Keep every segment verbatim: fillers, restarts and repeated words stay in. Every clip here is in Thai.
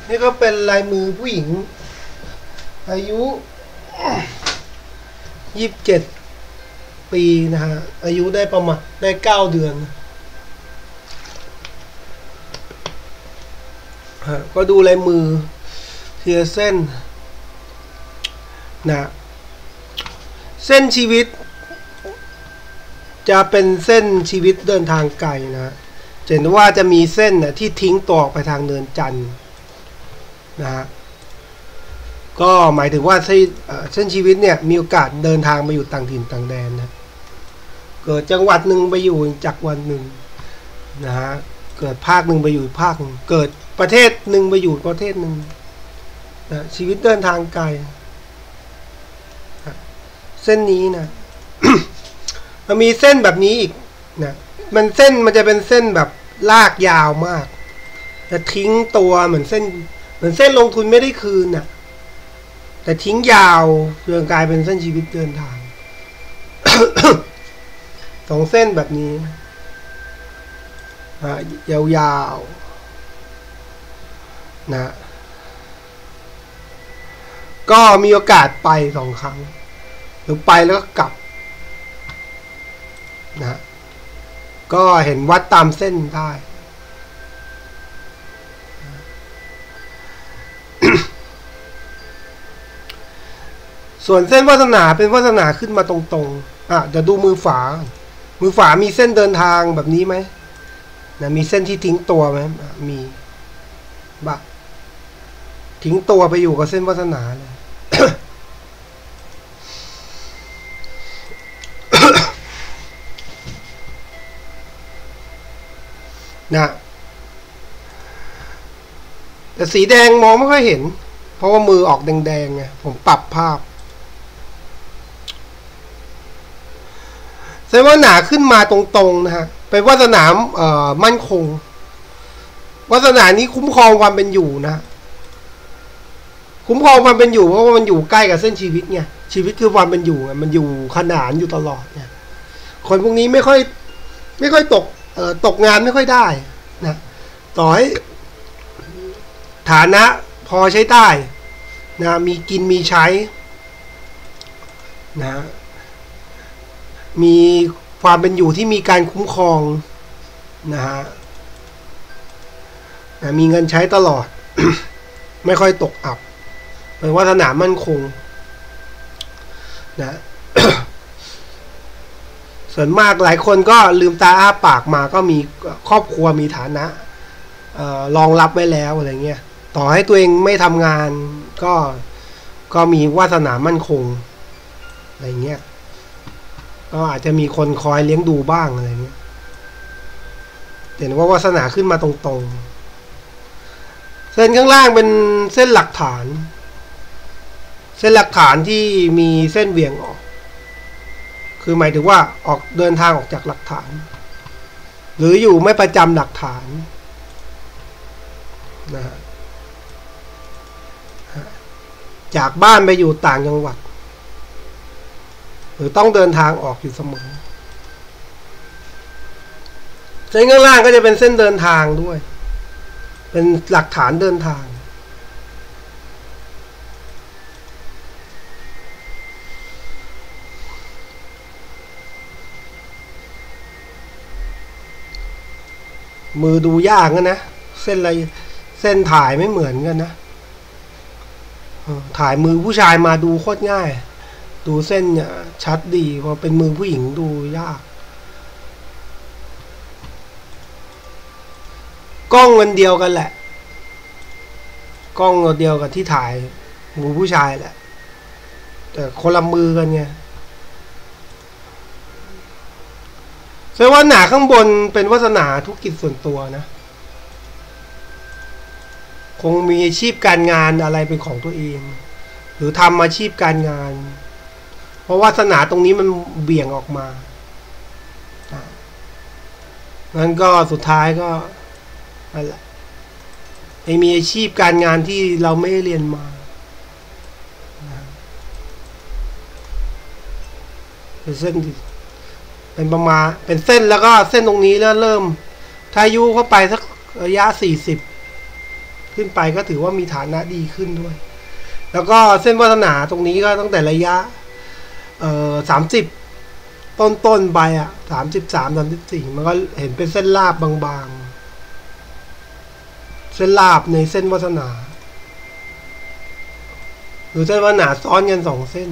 นี่ก็เป็นลายมือผู้หญิงอายุยี่สิบเจ็ดปีนะฮะอายุได้ประมาณได้เก้าเดือนฮะก็ดูลายมือเทียเส้นนะเส้นชีวิตจะเป็นเส้นชีวิตเดินทางไกลนะเห็นว่าจะมีเส้นนะที่ทิ้งตัวออกไปทางเนินจันทร์นะฮะก็หมายถึงว่าเส้นชีวิตเนี่ยมีโอกาสเดินทางมาอยู่ต่างถิ่นต่างแดนนะเกิดจังหวัดหนึ่งไปอยู่จังหวัดหนึ่งนะฮะเกิดภาคหนึ่งไปอยู่ภาคหนึ่งเกิดประเทศหนึ่งไปอยู่ประเทศหนึ่งนะชีวิตเดินทางไกลเส้นนี้นะ มันมีเส้นแบบนี้อีกนะมันเส้นมันจะเป็นเส้นแบบลากยาวมากจะทิ้งตัวเหมือนเส้นเหมือนเส้นลงทุนไม่ได้คืนน่ะแต่ทิ้งยาวจนกลายเป็นเส้นชีวิตเดินทาง สองเส้นแบบนี้ยาวๆนะก็มีโอกาสไปสองครั้งหรือไปแล้วก็กลับนะก็เห็นวัดตามเส้นได้ ส่วนเส้นวาสนาเป็นวาสนาขึ้นมาตรงๆอ่ะเดี๋ยวดูมือฝามือฝามีเส้นเดินทางแบบนี้ไหมนะมีเส้นที่ทิ้งตัวไหมมีบะทิ้งตัวไปอยู่กับเส้นวาสนาเลย นะแต่สีแดงมองไม่ค่อยเห็นเพราะว่ามือออกแดงๆไงผมปรับภาพเส้นวาสนาขึ้นมาตรงๆนะฮะเป็นวาสนาเอ่อมั่นคงวาสนานี้คุ้มครองความเป็นอยู่นะคุ้มครองความเป็นอยู่เพราะว่ามันอยู่ใกล้กับเส้นชีวิตไงชีวิตคือความเป็นอยู่ไงมันอยู่ขนานอยู่ตลอดเนี่ยคนพวกนี้ไม่ค่อยไม่ค่อยตกเอ่อตกงานไม่ค่อยได้นะต่อให้ฐานะพอใช้ได้นะมีกินมีใช้นะมีความเป็นอยู่ที่มีการคุ้มครองนะฮะนะมีเงินใช้ตลอด ไม่ค่อยตกอับเป็นวาสนามั่นคงนะ ส่วนมากหลายคนก็ลืมตาอ้าปากมาก็มีครอบครัวมีฐานะรองรับไว้แล้วอะไรเงี้ยต่อให้ตัวเองไม่ทำงานก็ก็มีวาสนามั่นคงอะไรเงี้ยก็อาจจะมีคนคอยเลี้ยงดูบ้างอะไรเงี้ยเห็นว่าวาสนาขึ้นมาตรงๆเส้นข้างล่างเป็นเส้นหลักฐานเส้นหลักฐานที่มีเส้นเวียงออกคือหมายถึงว่าออกเดินทางออกจากหลักฐานหรืออยู่ไม่ประจำหลักฐานนะฮะจากบ้านไปอยู่ต่างจังหวัดหรือต้องเดินทางออกอยู่เสมอเส้นข้างล่างก็จะเป็นเส้นเดินทางด้วยเป็นหลักฐานเดินทางมือดูยากนะเส้นอะไรเส้นถ่ายไม่เหมือนกันนะถ่ายมือผู้ชายมาดูโคตรง่ายดูเส้นเนี่ยชัดดีพอเป็นมือผู้หญิงดูยากกล้องมันเดียวกันแหละกล้องเดียวกับที่ถ่ายมือผู้ชายแหละแต่คนละมือกันไงแสดงว่าหนาข้างบนเป็นวาสนาธุรกิจส่วนตัวนะคงมีอาชีพการงานอะไรเป็นของตัวเองหรือทำอาชีพการงานเพราะวาสนาตรงนี้มันเบี่ยงออกมางั้นก็สุดท้ายก็นั่นแหละไอ้มีอาชีพการงานที่เราไม่ได้เรียนมาเป็นเส้นเป็นประมาณเป็นเส้นแล้วก็เส้นตรงนี้แล้วเริ่มถ้ายุเข้าไปสักระยะสี่สิบขึ้นไปก็ถือว่ามีฐานะดีขึ้นด้วยแล้วก็เส้นวาสนาตรงนี้ก็ตั้งแต่ระยะเอ่อสามสิบต้นต้นไปอ่ะสามสิบสามสามสิบสี่มันก็เห็นเป็นเส้นราบบางๆเส้นราบในเส้นวาสนาหรือเส้นวาสนาซ้อนกันสองเส้น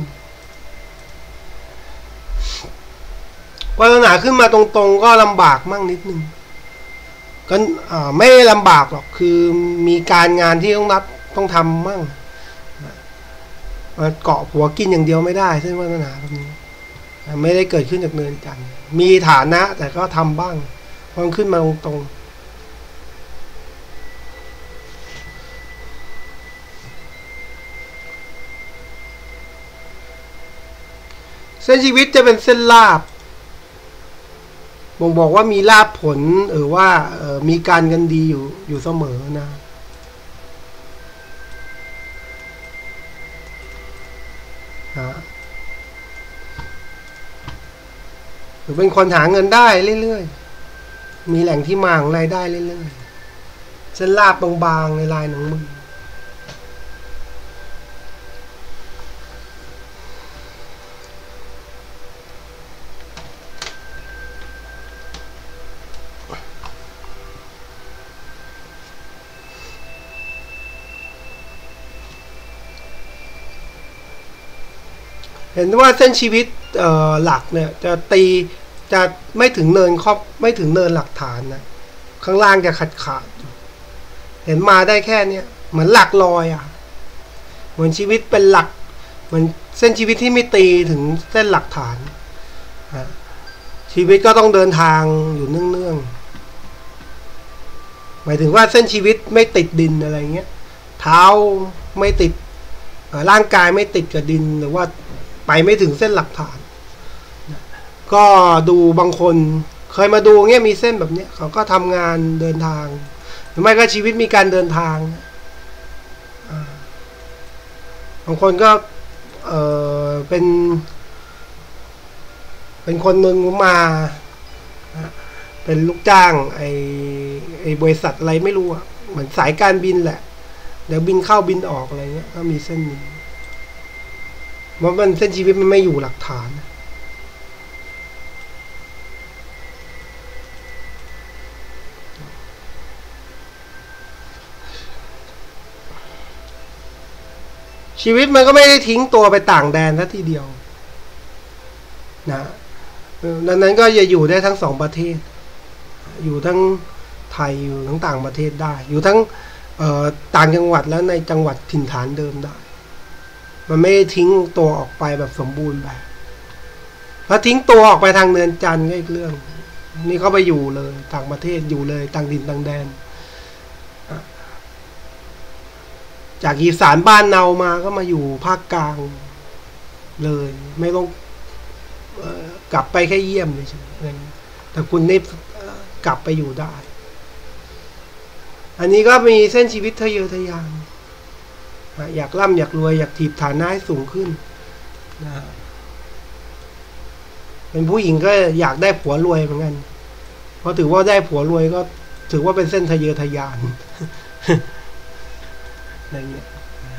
วาสนาขึ้นมาตรงๆก็ลำบากมั่งนิดนึงก็ไม่ลำบากหรอกคือมีการงานที่ต้องรับต้องทำมั่งเกาะหัวกินอย่างเดียวไม่ได้เส้นวาสนาแบบนี้ไม่ได้เกิดขึ้นจากเนินกันมีฐานะแต่ก็ทำบ้างพอขึ้นมาตรงๆเส้นชีวิตจะเป็นเส้นลาบบ่งบอกว่ามีลาภผลหรือว่ามีการเงินดีอยู่อยู่เสมอนะหรือเป็นคนหาเงินได้เรื่อยๆมีแหล่งที่มาของรายได้เรื่อยๆเส้นลาบบางๆในลายหนังมือเห็นว่าเส้นชีวิตหลักเนี่ยจะตีจะไม่ถึงเนินครอบไม่ถึงเนินหลักฐานนะข้างล่างจะขาดขาดเห็นมาได้แค่เนี้ยเหมือนหลักลอยอ่ะเหมือนชีวิตเป็นหลักเหมือนเส้นชีวิตที่ไม่ตีถึงเส้นหลักฐานชีวิตก็ต้องเดินทางอยู่เนื่องๆหมายถึงว่าเส้นชีวิตไม่ติดดินอะไรเงี้ยเท้าไม่ติดร่างกายไม่ติดกับดินหรือว่าไปไม่ถึงเส้นหลักฐานก็ดูบางคนเคยมาดูเงี้ยมีเส้นแบบเนี้ยเขาก็ทำงานเดินทางหรือไม่ก็ชีวิตมีการเดินทางบางคนก็เออเป็นเป็นคนหนึ่งมาเป็นลูกจ้างไอไอบริษัทอะไรไม่รู้อ่ะเหมือนสายการบินแหละเดี๋ยวบินเข้าบินออกอะไรเงี้ยก็มีเส้นนี้ว่ามันเส้นชีวิตมันไม่อยู่หลักฐานชีวิตมันก็ไม่ได้ทิ้งตัวไปต่างแดนซะทีเดียวนะดังนั้นก็จะอยู่ได้ทั้งสองประเทศอยู่ทั้งไทยอยู่ทั้งต่างประเทศได้อยู่ทั้งต่างจังหวัดแล้วในจังหวัดถิ่นฐานเดิมได้มันไม่ได้ทิ้งตัวออกไปแบบสมบูรณ์แบบพอทิ้งตัวออกไปทางเนินจันทร์ก็อีกเรื่องนี่เขาไปอยู่เลยต่างประเทศอยู่เลยต่างดินต่างแดนจากอีสานบ้านเนามาก็มาอยู่ภาคกลางเลยไม่ต้องกลับไปแค่เยี่ยมเลยใช่ไหมแต่คุณนี่กลับไปอยู่ได้อันนี้ก็มีเส้นชีวิตทะเยอทะยานอยากร่ำอยากรวยอยากถีบฐานะให้สูงขึ้นนะเป็นผู้หญิงก็อยากได้ผัวรวยเหมือนกันเพราะถือว่าได้ผัวรวยก็ถือว่าเป็นเส้นทะเยอทะยานอะไรเงี้ย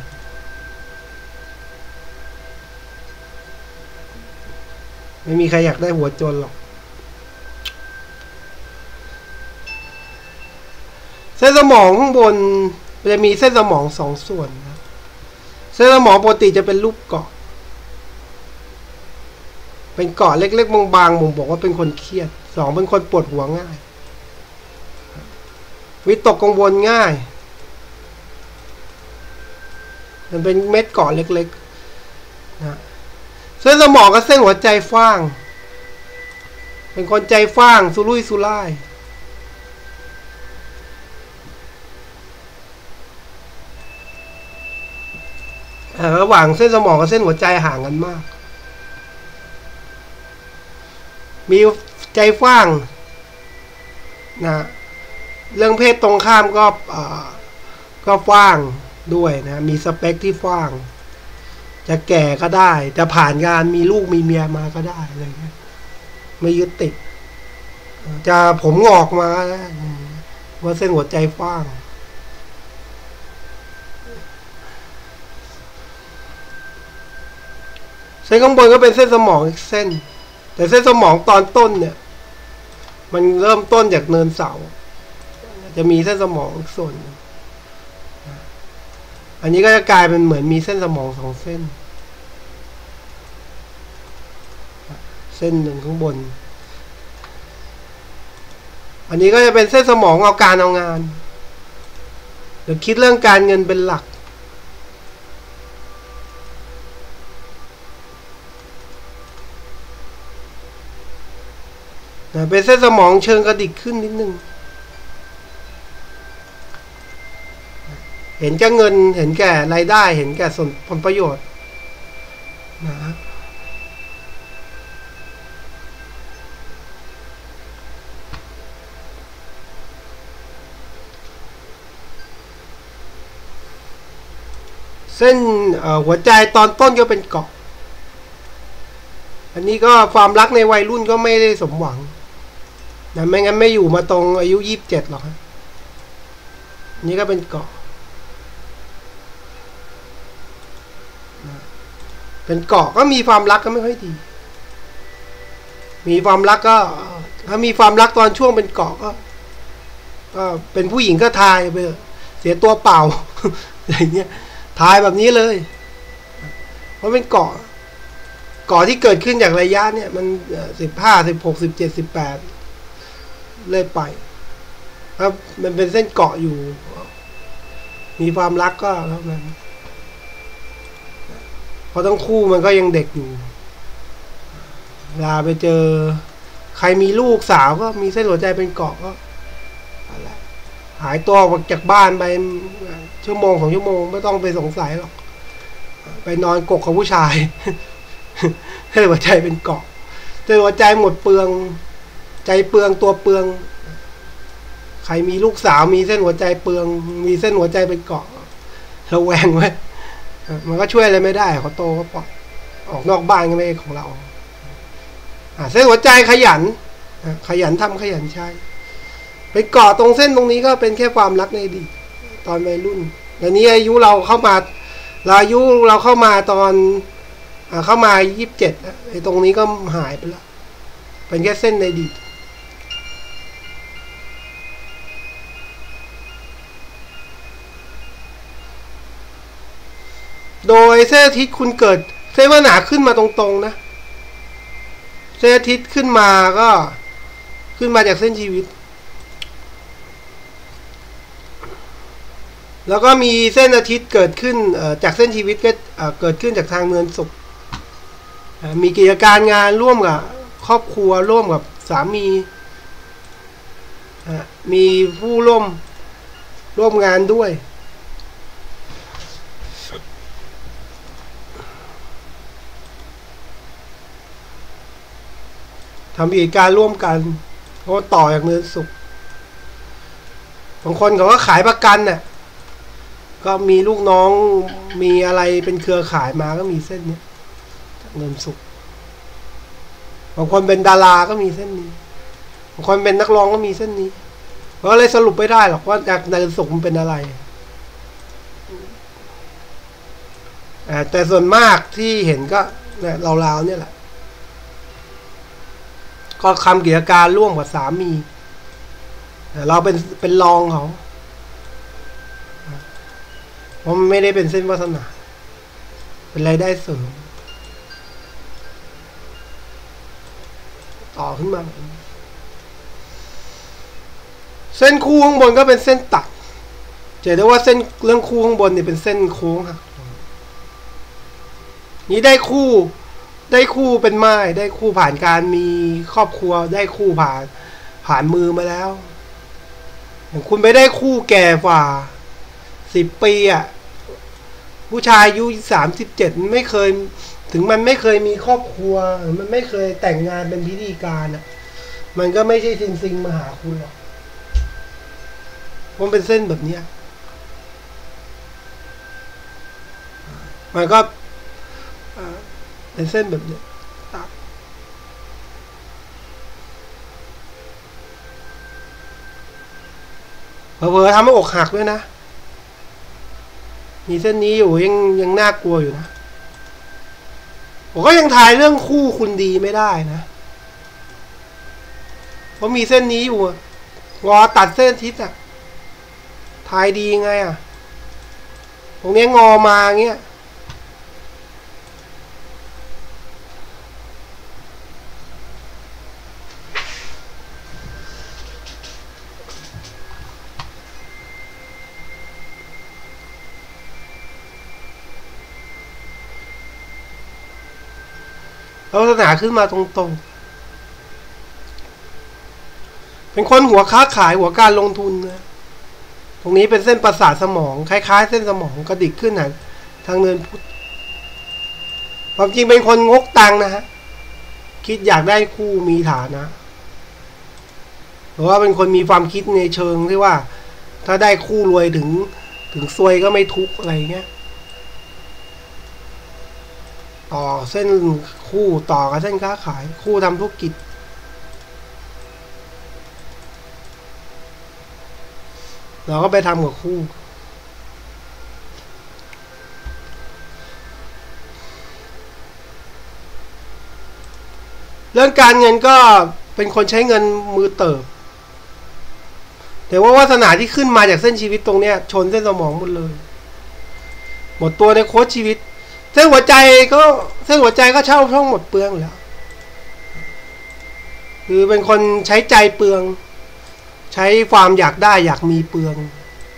ไม่มีใครอยากได้หัวจนหรอกเส้นสมองข้างบนจะมีเส้นสมองสองส่วนนะเส้นสมองปกติจะเป็นรูปเกาะเป็นเกาะเล็กๆบางๆผมบอกว่าเป็นคนเครียดสองเป็นคนปวดหัวง่ายวิตกกังวลง่ายมันเป็นเม็ดเกาะเล็กๆนะเส้นสมองกับเส้นหัวใจฟ้างเป็นคนใจฟ้างสุรุ่ยสุร่ายระหว่างเส้นสมองกับเส้นหัวใจห่างกันมากมีใจฟ้างนะเรื่องเพศตรงข้ามก็ก็ฟ้างด้วยนะมีสเปคที่ฟ้างจะแก่ก็ได้จะผ่านการมีลูกมีเมียมาก็ได้อะไรเงี้ยไม่ยึดติดจะผมงอกมาว่าเส้นหัวใจฟ้างเส้นข้างบนก็เป็นเส้นสมองอีกเส้นแต่เส้นสมองตอนต้นเนี่ยมันเริ่มต้นจากเนินเสาจะมีเส้นสมองอีกส่วนอันนี้ก็จะกลายเป็นเหมือนมีเส้นสมองสองเส้นเส้นหนึ่งข้างบนอันนี้ก็จะเป็นเส้นสมองเอาการเอางานเดี๋ยวคิดเรื่องการเงินเป็นหลักเป็นเส้นสมองเชิงกระดิกขึ้นนิดนึงเห็นแก่เงินเห็นแก่รายได้เห็นแก่ส่วนผลประโยชน์นะเส้นหัวใจตอนต้นก็เป็นเกาะอันนี้ก็ความรักในวัยรุ่นก็ไม่ได้สมหวังนะไม่งั้นไม่อยู่มาตรงอายุยี่สิบเจ็ดหรอกครับนี่ก็เป็นเกาะเป็นเกาะก็มีความรักก็ไม่ค่อยดีมีความรักก็ถ้ามีความรักตอนช่วงเป็นเกาะก็ก็เป็นผู้หญิงก็ทายไปเสียตัวเปล่าอะไรเงี้ยทายแบบนี้เลยเพราะเป็นเกาะเกาะที่เกิดขึ้นจากระยะเนี่ยมันสิบห้าสิบหกสิบเจ็ดสิบแปดเลยไปครับมันเป็นเส้นเกาะอยู่มีความรักก็เท่านั้นเพราะทั้งคู่มันก็ยังเด็กอยู่เวลาไปเจอใครมีลูกสาวก็มีเส้นหัวใจเป็นเกาะก็อะไรหายตัวออกจากบ้านไปชั่วโมงสองชั่วโมงไม่ต้องไปสงสัยหรอกไปนอนกกกับผู้ชายเส้นหัวใจเป็นเกาะเส้นหัวใจหมดเปลืองใจเปลืองตัวเปลืองใครมีลูกสาวมีเส้นหัวใจเปลืองมีเส้นหัวใจเป็นเกาะระแวงไว้มันก็ช่วยอะไรไม่ได้เขาโตก็ปล่อยออกนอกบ้านก็ไม่ของเราเส้นหัวใจขยันขยันทำขยันใช้ไปเกาะตรงเส้นตรงนี้ก็เป็นแค่ความรักในอดีตตอนวัยรุ่นแต่นี้อายุเราเข้ามาเราอายุเราเข้ามาตอนเข้ามายี่สิบเจ็ดไอ้ตรงนี้ก็หายไปแล้วเป็นแค่เส้นในอดีตโดยเส้นอาทิตย์คุณเกิดเส้นวาสนาขึ้นมาตรงๆนะเส้นอาทิตย์ขึ้นมาก็ขึ้นมาจากเส้นชีวิตแล้วก็มีเส้นอาทิตย์เกิดขึ้นจากเส้นชีวิตก็เกิดขึ้นจากทางเนินศุกร์มีกิจการงานร่วมกับครอบครัวร่วมกับสามีมีผู้ร่วมร่วมงานด้วยทำกิจการร่วมกันเพราะต่อจากเนินศุกร์บางคนเขาก็ขายประกันน่ะก็มีลูกน้องมีอะไรเป็นเครือข่ายมาก็มีเส้นนี้จากเนินศุกร์บางคนเป็นดาราก็มีเส้นนี้บางคนเป็นนักร้องก็มีเส้นนี้เพราะเลยสรุปไม่ได้หรอกว่าจากเนินศุกร์มันเป็นอะไรแต่ส่วนมากที่เห็นก็เนี่ยราวๆเนี่ยแหละก็ทำกิจการร่วมกับสามีเราเป็นเป็นรองเขาเพราะมันไม่ได้เป็นเส้นวาสนาเป็นรายได้เสริมต่อขึ้นมาเส้นคู่ข้างบนก็เป็นเส้นตัดจะได้ว่าเส้นเรื่องคู่ข้างบนเนี่ยเป็นเส้นโค้งหักนี้ได้คู่ได้คู่เป็นไม้ได้คู่ผ่านการมีครอบครัวได้คู่ผ่านผ่านมือมาแล้วอย่างคุณไปได้คู่แก่กว่าสิบปีอ่ะผู้ชายอายุสามสิบเจ็ดไม่เคยถึงมันไม่เคยมีครอบครัวมันไม่เคยแต่งงานเป็นพิธีการอ่ะมันก็ไม่ใช่ซิงซิงมาหาคุณหรอกมันเป็นเส้นแบบเนี้ยมันก็เป็นเส้นแบบนี้ตัดเผลอๆทำให้อกหักด้วยนะมีเส้นนี้อยู่ยังยังน่ากลัวอยู่นะผมก็ยังทายเรื่องคู่คุณดีไม่ได้นะเพราะมีเส้นนี้อยู่งอตัดเส้นทิศอะทายดีไงอะตรงนี้งอมาเงี้ยลักษณะขึ้นมาตรงๆเป็นคนหัวค้าขายหัวการลงทุนนะตรงนี้เป็นเส้นประสาทสมองคล้ายๆเส้นสมองกระดิกขึ้นนะทางเนินพุทธความจริงเป็นคนงกตังนะฮะคิดอยากได้คู่มีฐานะหรือว่าเป็นคนมีความคิดในเชิงที่ว่าถ้าได้คู่รวยถึงถึงซวยก็ไม่ทุกข์อะไรเงี้ยต่อเส้นคู่ต่อกับเส้นค้าขายคู่ทำธุรกิจเราก็ไปทำกับคู่เรื่องการเงินก็เป็นคนใช้เงินมือเติบแต่ว่าวาสนาที่ขึ้นมาจากเส้นชีวิตตรงเนี้ยชนเส้นสมองหมดเลยหมดตัวในโค้ชชีวิตเส้นหัวใจก็เส้นหัวใจก็เช่าช่องหมดเปลืองแล้วคือเป็นคนใช้ใจเปลืองใช้ความอยากได้อยากมีเปลือง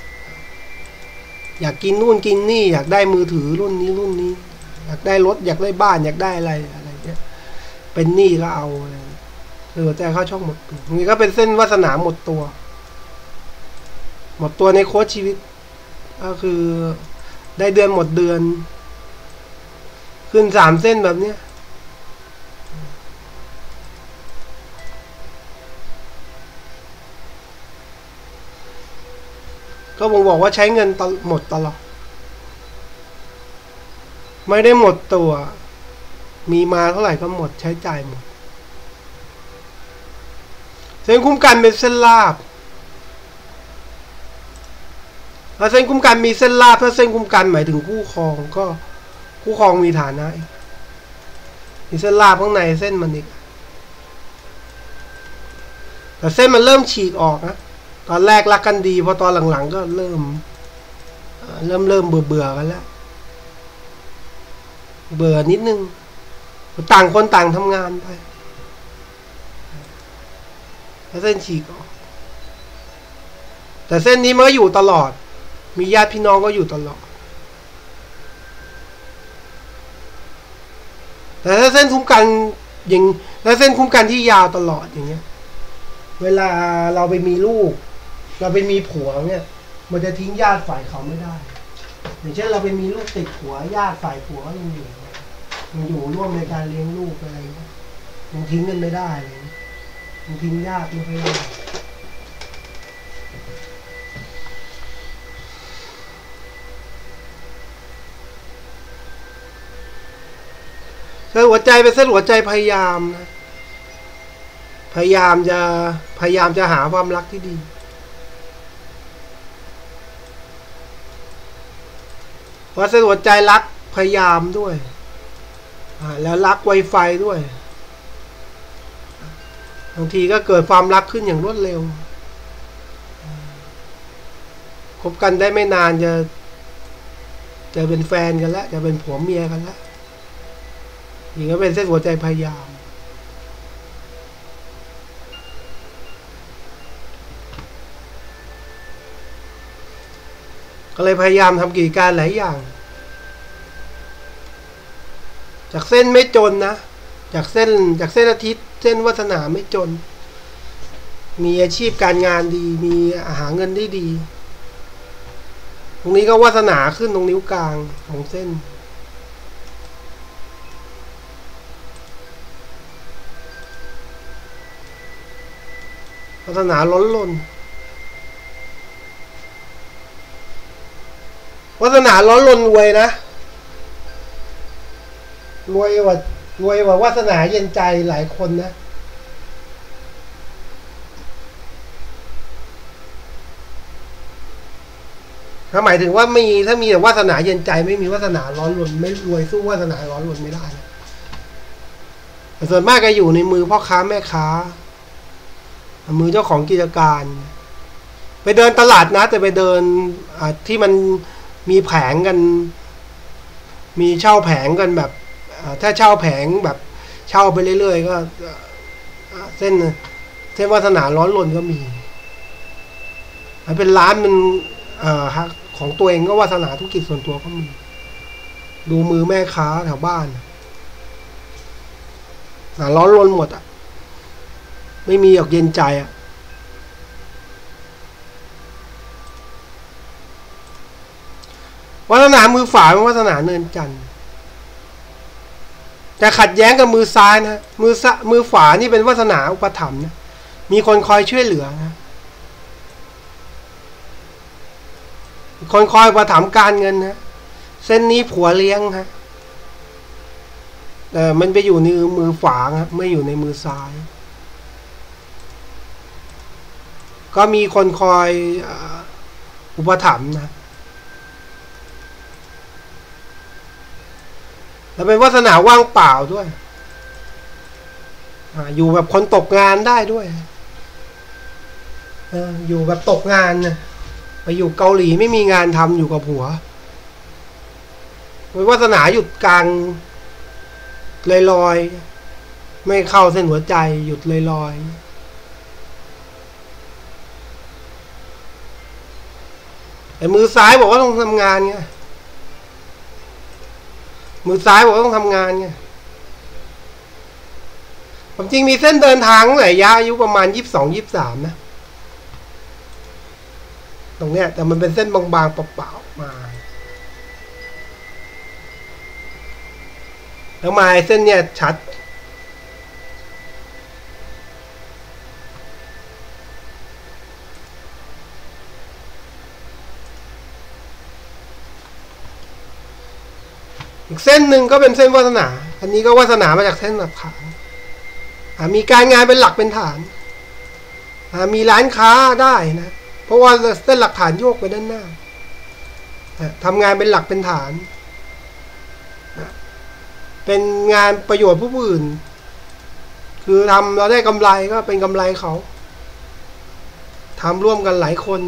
อยากกินนู่นกินนี่อยากได้มือถือรุ่นนี้รุ่นนี้อยากได้รถอยากได้บ้านอยากได้อะไรอะไรเงี้ยเป็นหนี้ก็เอาอะไรคือหัวใจเข้าช่องหมดเปลืองนี่ก็เป็นเส้นวาสนาหมดตัวหมดตัวในโค้ชชีวิตก็คือได้เดือนหมดเดือนขึ้นสามเส้นแบบเนี้ยก็ผมบอกว่าใช้เงินหมดตลอดไม่ได้หมดตัวมีมาเท่าไหร่ก็หมดใช้จ่ายหมดเส้นคุ้มกันเป็นเส้นลาบถ้าเส้นคุ้มกันมีเส้นลาบถ้าเส้นคุ้มกันหมายถึงคู่ครองก็คู่ครองมีฐานะมีเส้นลาบข้างในเส้นมันอีกแต่เส้นมันเริ่มฉีกออกนะตอนแรกรักกันดีพอตอนหลังๆก็เริ่มเริ่มเริ่มเบื่อเบื่อกันแล้วเบื่อนิดนึงต่างคนต่างทำงานไปแล้วเส้นฉีกออกแต่เส้นนี้มันก็อยู่ตลอดมีญาติพี่น้องก็อยู่ตลอดแต่ถ้าเส้นคุ้มกันอย่างแล้วเส้นคุ้มกันที่ยาวตลอดอย่างเงี้ยเวลาเราไปมีลูกเราไปมีผัวเนี่ยมันจะทิ้งญาติฝ่ายเขาไม่ได้อย่างเช่นเราไปมีลูกติดผัวญาติฝ่ายผัวก็ยังอยู่ยังอยู่ร่วมในการเลี้ยงลูกอะไรยังทิ้งกันไม่ได้เลยยังทิ้งญาติไม่ได้เส้นหัวใจเป็นเส้นหัวใจพยายามนะพยายามจะพยายามจะหาความรักที่ดีเพราะเส้นหัวใจรักพยายามด้วยแล้วรักไวไฟด้วยบางทีก็เกิดความรักขึ้นอย่างรวดเร็วคบกันได้ไม่นานจะจะเป็นแฟนกันแล้วจะเป็นผัวเมียกันแล้วนี่ก็เป็นเส้นหัวใจพยายามก็เลยพยายามทำกิจการหลายอย่างจากเส้นไม่จนนะจากเส้นจากเส้นอาทิตย์เส้นวาสนาไม่จนมีอาชีพการงานดีมีหาเงินได้ดีตรงนี้ก็วาสนาขึ้นตรงนิ้วกลางของเส้นวาสนาล้นล้นวาสนาล้นล้นรวยนะรวยว่ารวยว่าวาสนาเย็นใจหลายคนนะทถ้าหมายถึงว่ามีถ้ามีแต่วาสนาเย็นใจไม่มีวาสนาร้อนรนไม่รวยสู้วาสนาร้อนรนไม่ได้แต่ส่วนมากก็อยู่ในมือพ่อค้าแม่ค้ามือเจ้าของกิจการไปเดินตลาดนะแต่ไปเดินที่มันมีแผงกันมีเช่าแผงกันแบบถ้าเช่าแผงแบบเช่าไปเรื่อยๆก็เส้นเส้นวาสนาร้อนรนก็มีเป็นร้านมันของตัวเองก็วาสนาธุรกิจส่วนตัวก็มีดูมือแม่ค้าแถวบ้านร้อนรนหมดอ่ะไม่มีออกเย็นใจอ่ะวาสนามือฝาเป็นวาสนาเนินจันทร์จะขัดแย้งกับมือซ้ายนะมือซมือฝานี่เป็นวาสนาอุปถัมภ์นะมีคนคอยช่วยเหลือนะคนคอยอุปถัมภ์การเงินนะเส้นนี้ผัวเลี้ยงฮะแต่มันไปอยู่ในมือฝาครับไม่อยู่ในมือซ้ายก็มีคนคอยอุปถัมภ์นะแล้วเป็นวาสนาว่างเปล่าด้วยอยู่แบบคนตกงานได้ด้วยอยู่แบบตกงานนะไปอยู่เกาหลีไม่มีงานทำอยู่กับผัวเป็นวาสนาหยุดกลางลอยๆไม่เข้าเส้นหัวใจหยุดลอยๆแต่มือซ้ายบอกว่าต้องทำงานไงมือซ้ายบอกว่าต้องทำงานไงผมจริงมีเส้นเดินทางตั้งแต่ยะอายุประมาณยี่สิบสองยี่สิบสามนะตรงเนี้ยแต่มันเป็นเส้นบางๆเปล่าๆมาแล้วมาเส้นเนี้ยชัดอีกเส้นหนึ่งก็เป็นเส้นวาสนาอันนี้ก็วาสนามาจากเส้นหลักฐานมีการงานเป็นหลักเป็นฐานมีร้านค้าได้นะเพราะว่าเส้นหลักฐานโยกไปด้านหน้าทำงานเป็นหลักเป็นฐานเป็นงานประโยชน์ผู้อื่นคือทำเราได้กำไรก็เป็นกำไรเขาทำร่วมกันหลายคน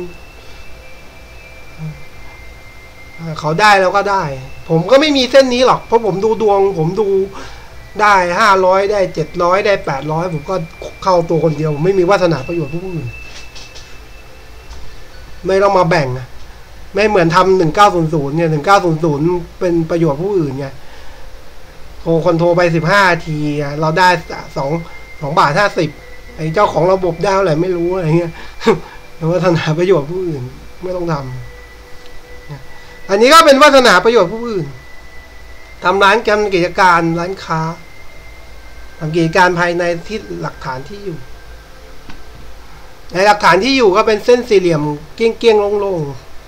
เขาได้เราก็ได้ผมก็ไม่มีเส้นนี้หรอกเพราะผมดูดวงผมดูได้ห้าร้อยได้เจ็ดร้อยได้แปดร้อยผมก็เข้าตัวคนเดียวผมไม่มีวาสนาประโยชน์ผู้อื่นไม่ต้องมาแบ่งนะไม่เหมือนทำหนึ่งเก้าศูนย์ศูนย์เนี่ยหนึ่งเก้าศูนย์ศูนย์เป็นประโยชน์ผู้อื่นไงโทรคนโทรไปสิบห้าทีเราได้สองสองบาทห้าสิบไอ้เจ้าของระบบได้อะไรไม่รู้อะไรเงี้ยวาสนาประโยชน์ผู้อื่นไม่ต้องทำอันนี้ก็เป็นวาสนาประโยชน์ผู้อื่นทำร้านทำกิจการร้านค้าทำกิจการภายในที่หลักฐานที่อยู่ในหลักฐานที่อยู่ก็เป็นเส้นสี่เหลี่ยมเกี้ยงเกี้ยงโล่ง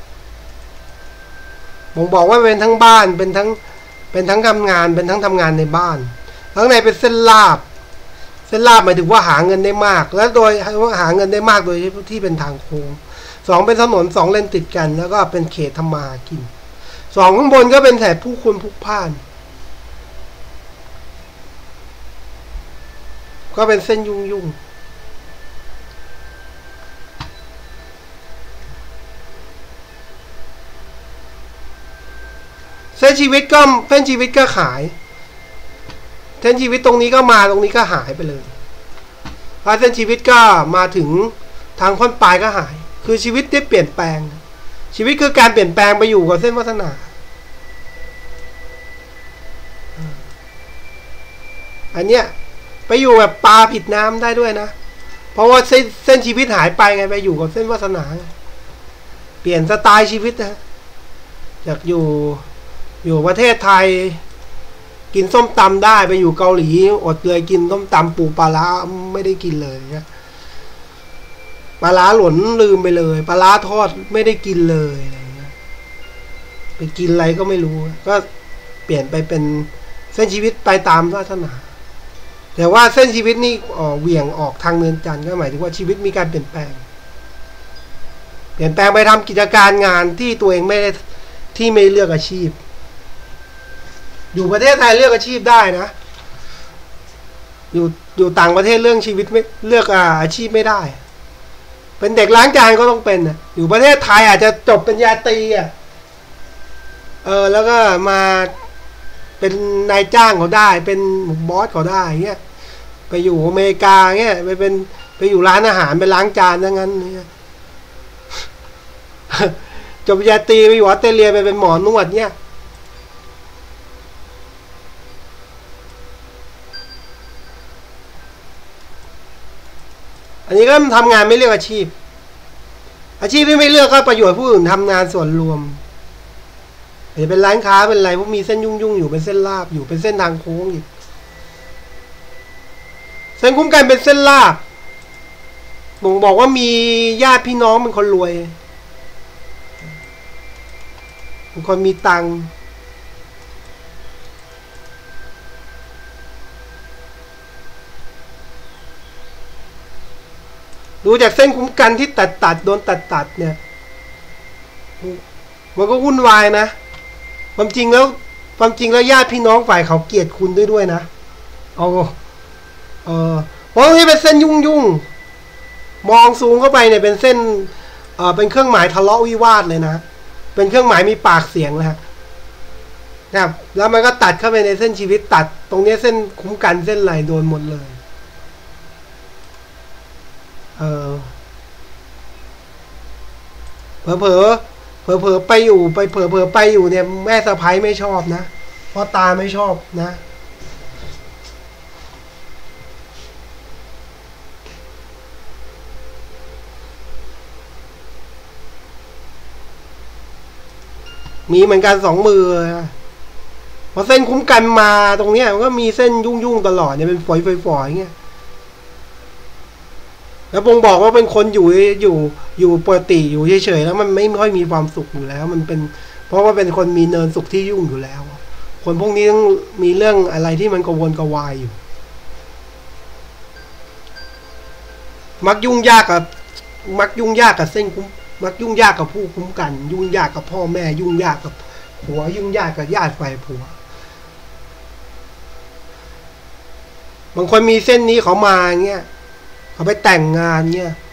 ๆผมบอกว่าเป็นทั้งบ้านเป็นทั้งเป็นทั้งทำงานเป็นทั้งทำงานในบ้านข้างในเป็นเส้นลาบเส้นลาบหมายถึงว่าหาเงินได้มากและโดยว่าหาเงินได้มากโดยที่เป็นทางโค้งสองเป็นถนนสองเลนติดกันแล้วก็เป็นเขตทำมาหากินสองข้างบนก็เป็นแถบผู้คนพลุกพล่านก็เป็นเส้นยุ่งยุ่งเส้นชีวิตก็เส้นชีวิตก็ขายเส้นชีวิตตรงนี้ก็มาตรงนี้ก็หายไปเลยพอเส้นชีวิตก็มาถึงทางพ้นปลายก็หายคือชีวิตได้เปลี่ยนแปลงชีวิตคือการเปลี่ยนแปลงไปอยู่กับเส้นวาสนาอันเนี้ยไปอยู่แบบปลาผิดน้ำได้ด้วยนะเพราะว่าเส้นเส้นชีวิตหายไปไงไปอยู่กับเส้นวาสนาเปลี่ยนสไตล์ชีวิตนะจากอยู่อยู่ประเทศไทยกินส้มตำได้ไปอยู่เกาหลีอดเลยกินส้มตำปูปลาร้าไม่ได้กินเลยนะปลาร้าหล่นลืมไปเลยปลาร้าทอดไม่ได้กินเลยอะไรเงี้ยไปกินอะไรก็ไม่รู้ก็เปลี่ยนไปเป็นเส้นชีวิตไปตามวาสนาแต่ว่าเส้นชีวิตนี่เหวี่ยงออกทางเนินจันทร์ก็หมายถึงว่าชีวิตมีการเปลี่ยนแปลงเปลี่ยนแปลงไปทำกิจการงานที่ตัวเองไม่ได้ที่ไม่เลือกอาชีพอยู่ประเทศไทยเลือกอาชีพได้นะอยู่อยู่ต่างประเทศเรื่องชีวิตไม่เลือกอาชีพไม่ได้เป็นเด็กล้างจานก็ต้องเป็นนะอยู่ประเทศไทยอาจจะจบเป็นญาตรีอ่ะเออแล้วก็มาเป็นนายจ้างเขาได้เป็นบอสเขาได้เงี้ยไปอยู่อเมริกาเงี้ยไปเป็นไปอยู่ร้านอาหารไปล้างจานทั้งนั้นเนี่ยจบปริญญาตรีไปอยู่ออสเตรเลียไปเป็นหมอนวดเนี่ยอันนี้ก็ทำงานไม่เลือกอาชีพอาชีพที่ไม่เลือกก็ประโยชน์ผู้อื่นทำงานส่วนรวมจะเป็นร้านค้าเป็นอะไรพวกมีเส้นยุ่งยุ่งอยู่เป็นเส้นลาบอยู่เป็นเส้นทางโค้งอีกเส้นคุ้มกันเป็นเส้นลาบผมบอกว่ามีญาติพี่น้องเป็นคนรวยเป็นคนมีตังค์ดูจากเส้นคุ้มกันที่ตัดตัดโดนตัดตัดเนี่ยมันก็วุ่นวายนะความจริงแล้วความจริงแล้วญาติพี่น้องฝ่ายเขาเกลียดคุณด้วยด้วยนะเอาเออเพราะนี่เป็นเส้นยุ่งยุ่งมองสูงเข้าไปเนี่ยเป็นเส้นเออเป็นเครื่องหมายทะเลาะวิวาทเลยนะเป็นเครื่องหมายมีปากเสียงนะฮะนะครับแล้วมันก็ตัดเข้าไปในเส้นชีวิตตัดตรงนี้เส้นคุ้มกันเส้นไหลโดนหมดเลยเออเผลอเผลอเผลอเผลอไปอยู่ไปเผลอเผลอไปอยู่เนี่ยแม่สะใภ้ไม่ชอบนะพ่อตาไม่ชอบนะมีเหมือนกันสองมือพอเส้นคุ้มกันมาตรงเนี้ยมันก็มีเส้นยุ่งยุ่งตลอดเนี่ยเป็นฝอยฝอยๆเงี้ยแล้วผมบอกว่าเป็นคนอยู่อยู่อยู่ปกติอยู่เฉยๆแล้วมันไม่ค่อยมีความสุขอยู่แล้วมันเป็นเพราะว่าเป็นคนมีเนินสุขที่ยุ่งอยู่แล้วคนพวกนี้ต้องมีเรื่องอะไรที่มันกระวนกระวายอยู่มักยุ่งยากกับมักยุ่งยากกับเส้นคุ้มมักยุ่งยากกับผู้คุ้มกันยุ่งยากกับพ่อแม่ยุ่งยากกับผัวยุ่งยากกับญาติฝ่ายผัวบางคนมีเส้นนี้เขามาเงี้ยเขาไปแต่งงานเงี้ย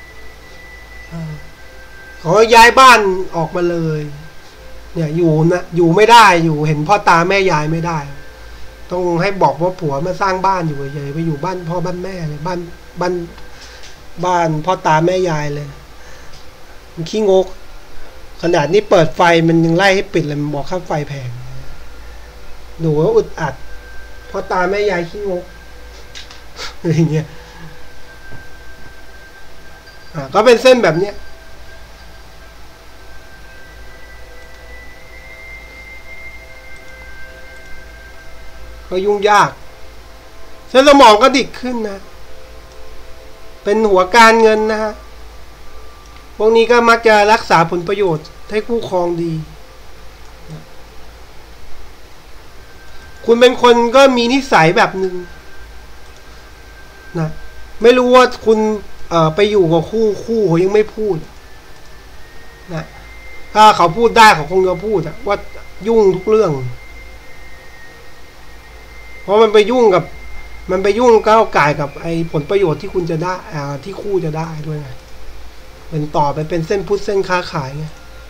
เขาย้ายบ้านออกมาเลยเนี่ยอยู่นะอยู่ไม่ได้อยู่เห็นพ่อตาแม่ยายไม่ได้ต้องให้บอกว่าผัวมาสร้างบ้านอยู่เฉยๆไปอยู่บ้านพ่อบ้านแม่เลยบ้านบ้านบ้านพ่อตาแม่ยายเลยมันขี้งกขนาดนี้เปิดไฟมันยังไล่ให้ปิดเลยมันบอกค่าไฟแพงดูว่าอึดอัดพ่อตาแม่ยายขี้งกอะไรเงี้ยอ่าก็เป็นเส้นแบบเนี้ยก็ยุ่งยากเส้นสมองก็ดิกขึ้นนะเป็นหัวการเงินนะฮะพวกนี้ก็มักจะรักษาผลประโยชน์ให้คู่ครองดีคุณเป็นคนก็มีนิสัยแบบหนึ่งนะไม่รู้ว่าคุณเอ่อไปอยู่กับคู่คู่เขายังไม่พูดนะถ้าเขาพูดได้เขาคงจะพูดว่ายุ่งทุกเรื่องเพราะมันไปยุ่งกับมันไปยุ่งก้าวไก่กับไอ้ผลประโยชน์ที่คุณจะได้อ่าที่คู่จะได้ด้วยไงเป็นต่อไปเป็นเส้นพุทธเส้นค้าขายไง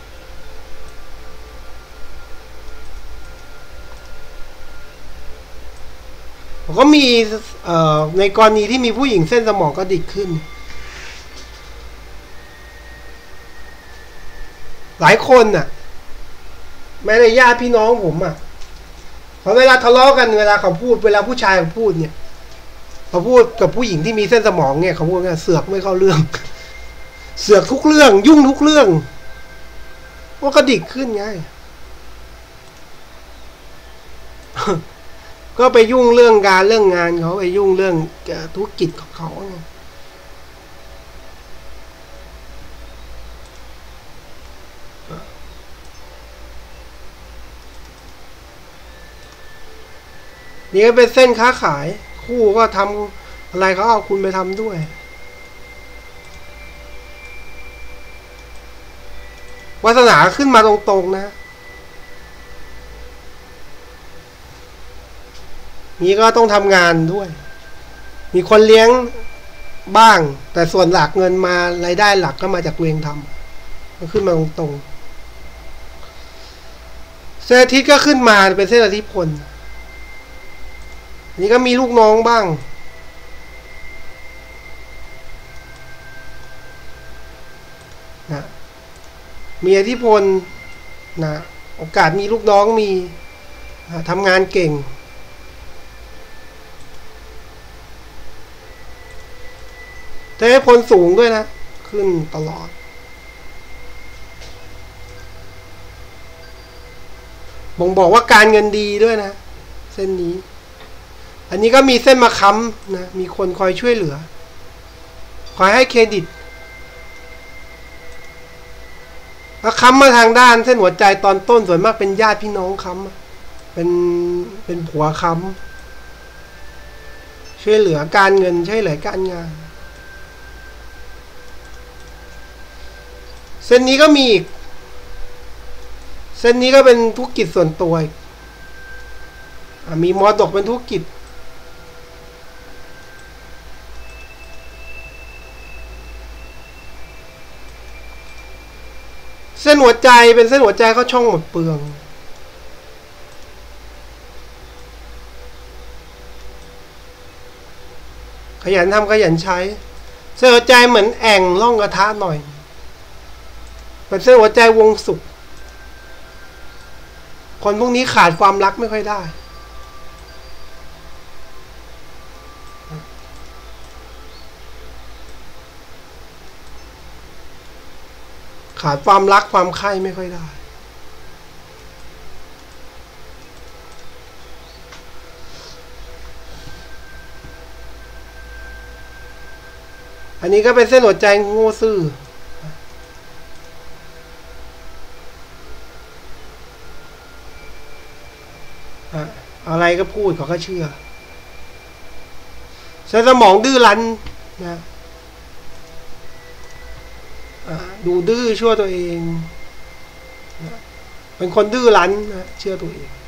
ก็มีเอ่อในกรณีที่มีผู้หญิงเส้นสมองก็ดิกขึ้นหลายคนน่ะแม้ในญาติพี่น้องผมอ่ะพอเวลาทะเลาะกันเวลาเขาพูดเวลาผู้ชายเขาพูดเนี่ยเขาพูดกับผู้หญิงที่มีเส้นสมองเนี่ยเขาพูดว่าเสือกไม่เข้าเรื่องเสือกทุกเรื่องยุ่งทุกเรื่องว่าก็ดิกขึ้นไงก็ไปยุ่งเรื่องการเรื่องงานเขาไปยุ่งเรื่องธุรกิจของเขานี่ก็เป็นเส้นค้าขายคู่ก็ทำอะไรเขาเอาคุณไปทำด้วยวาสนาขึ้นมาตรงๆนะนี้ก็ต้องทำงานด้วยมีคนเลี้ยงบ้างแต่ส่วนหลักเงินมารายได้หลักก็มาจากตัวเองทำมันขึ้นมาตรงๆเส้นอาทิตย์ก็ขึ้นมาเป็นเส้นอาทิตย์พลอันนี้ก็มีลูกน้องบ้างนะมีอิทธิพลนะโอกาสมีลูกน้องมีทำงานเก่งแต่ให้พลสูงด้วยนะขึ้นตลอดบ่งบอกว่าการเงินดีด้วยนะเส้นนี้อันนี้ก็มีเส้นมาค้ำนะมีคนคอยช่วยเหลือคอยให้เครดิตแล้วค้ำมาทางด้านเส้นหัวใจตอนต้นส่วนมากเป็นญาติพี่น้องค้ำเป็นเป็นผัวค้ำช่วยเหลือการเงินช่วยเหลือการงานเส้นนี้ก็มีอีกเส้นนี้ก็เป็นธุรกิจส่วนตัวมีมรดกเป็นธุรกิจเส้นหัวใจเป็นเส้นหัวใจเขาช่องหมดเปลืองขยันทำขยันใช้เส้นหัวใจเหมือนแอ่งล่องกระทะหน่อยเป็นเส้นหัวใจวงสุขคนพวกนี้ขาดความรักไม่ค่อยได้ขาดความรักความใคร่ไม่ค่อยได้อันนี้ก็เป็นเส้นหัวใจโง่ซื่ออะไรก็พูดเขาก็เชื่อใช้สมองดื้อรั้นนะดูดื้อชั่วตัวเองเป็นคนดื้อรั้นนะเชื่อตัวเอง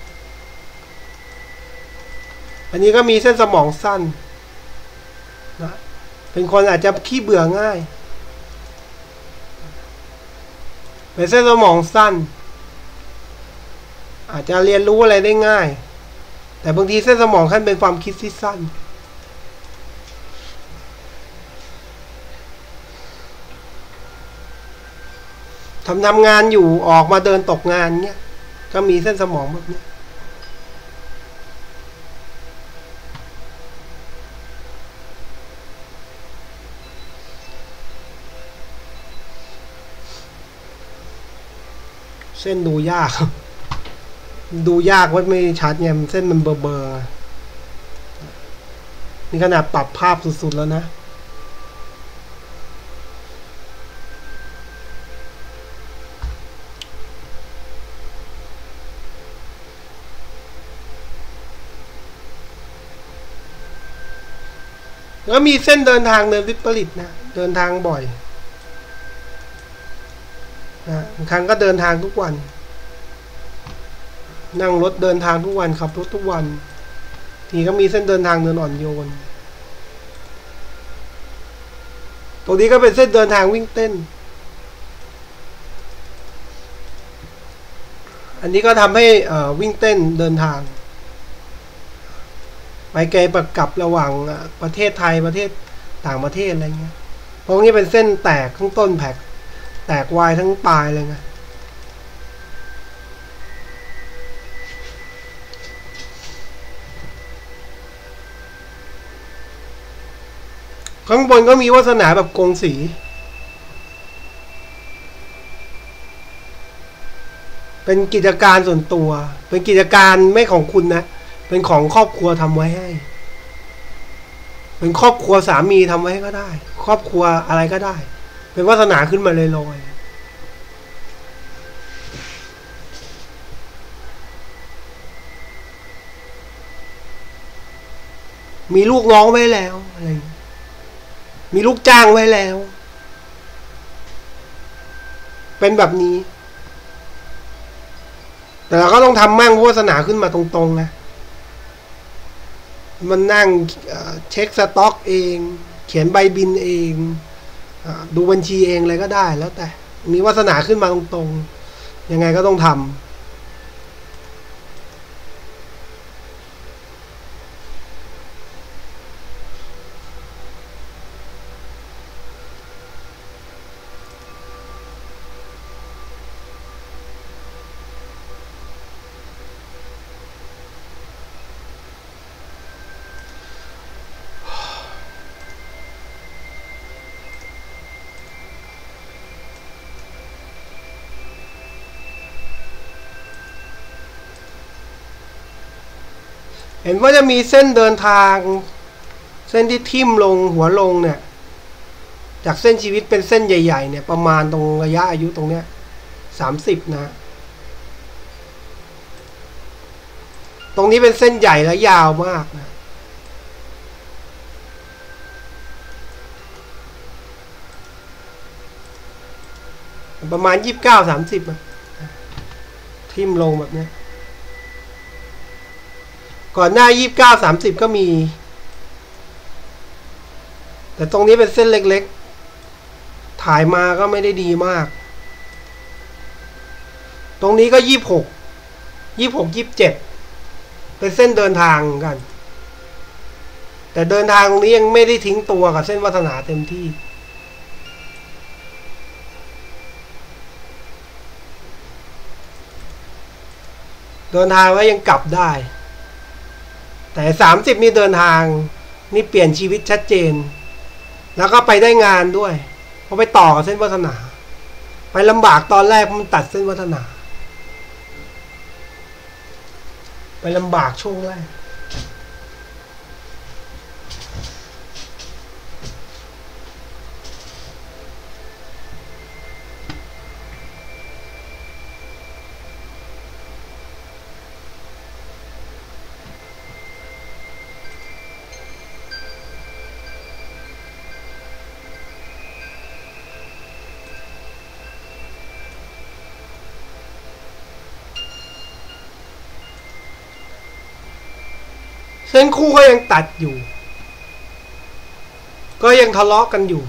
อันนี้ก็มีเส้นสมองสั้นนะเป็นคนอาจจะขี้เบื่อง่ายเป็นเส้นสมองสั้นอาจจะเรียนรู้อะไรได้ง่ายแต่บางทีเส้นสมองขั้นเป็นความคิดที่สั้นทำทำงานอยู่ออกมาเดินตกงานเนี้ยก็มีเส้นสมองแบบนี้เส้นดูยากดูยากว่าไม่ชัดเนี่ยเส้นมันเบอร์เบอร์นี่ขนาดปรับภาพสุดๆแล้วนะแล้วมีเส้นเดินทางเดินวิปริตนะเดินทางบ่อยนะบางครั้งก็เดินทางทุกวันนั่งรถเดินทางทุกวันขับรถทุกวันทีก็มีเส้นเดินทางเดินอ่อนโยนตรงนี้ก็เป็นเส้นเดินทางวิ่งเต้นอันนี้ก็ทำให้วิ่งเต้นเดินทางไปไกลประกับระหว่างประเทศไทยประเทศต่างประเทศอะไรเงี้ยเพราะงี้เป็นเส้นแตกทั้งต้นแผกแตกวายทั้งปลายเลยไงข้างบนก็มีวาสนาแบบกงสีเป็นกิจการส่วนตัวเป็นกิจการไม่ของคุณนะเป็นของครอบครัวทำไว้ให้เป็นครอบครัวสามีทำไว้ก็ได้ครอบครัวอะไรก็ได้เป็นวาสนาขึ้นมาลอยๆมีลูกน้องไว้แล้วอะไรมีลูกจ้างไว้แล้วเป็นแบบนี้แต่เราก็ต้องทำมั่งวาสนาขึ้นมาตรงๆนะมันนั่งเช็คสต็อกเองเขียนใบบินเองดูบัญชีเองอะไรก็ได้แล้วแต่มีวาสนาขึ้นมาตรงๆยังไงก็ต้องทำเห็นว่าจะมีเส้นเดินทางเส้นที่ทิ่มลงหัวลงเนี่ยจากเส้นชีวิตเป็นเส้นใหญ่ๆเนี่ยประมาณตรงระยะอายุตรงเนี้ยสามสิบนะตรงนี้เป็นเส้นใหญ่และยาวมากนะประมาณยี่สิบเก้าสามสิบทิ่มลงแบบนี้ก่อนหน้ายี่สิบเก้าสามสิบก็มีแต่ตรงนี้เป็นเส้นเล็กๆถ่ายมาก็ไม่ได้ดีมากตรงนี้ก็ยี่สิบหก ยี่สิบหก ยี่สิบเจ็ดเป็นเส้นเดินทางกันแต่เดินทางตรงนี้ยังไม่ได้ทิ้งตัวกับเส้นวาสนาเต็มที่เดินทางแล้วยังกลับได้แต่สามสิบนี่เดินทางนี่เปลี่ยนชีวิตชัดเจนแล้วก็ไปได้งานด้วยเพราะไปต่อกับเส้นวาสนาไปลำบากตอนแรกมันตัดเส้นวาสนาไปลำบากช่วงแรกเส้นคู่ก็ยังตัดอยู่ก็ยังทะเลาะกันอยู่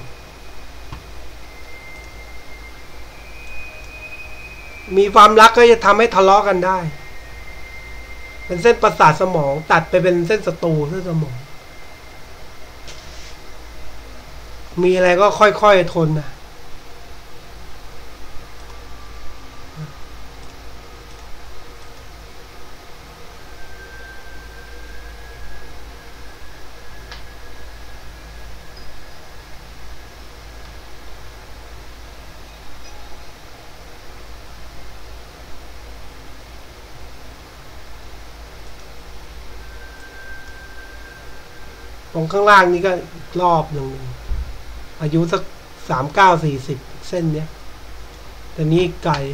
มีความรักก็จะทำให้ทะเลาะกันได้เป็นเส้นประสาทสมองตัดไปเป็นเส้นศัตรูเส้นสมองมีอะไรก็ค่อยๆทนนะตรงข้างล่างนี้ก็รอบหนึ่งอายุสักสามเก้าสี่สิบเส้นเนี้ยแต่นี้ไกล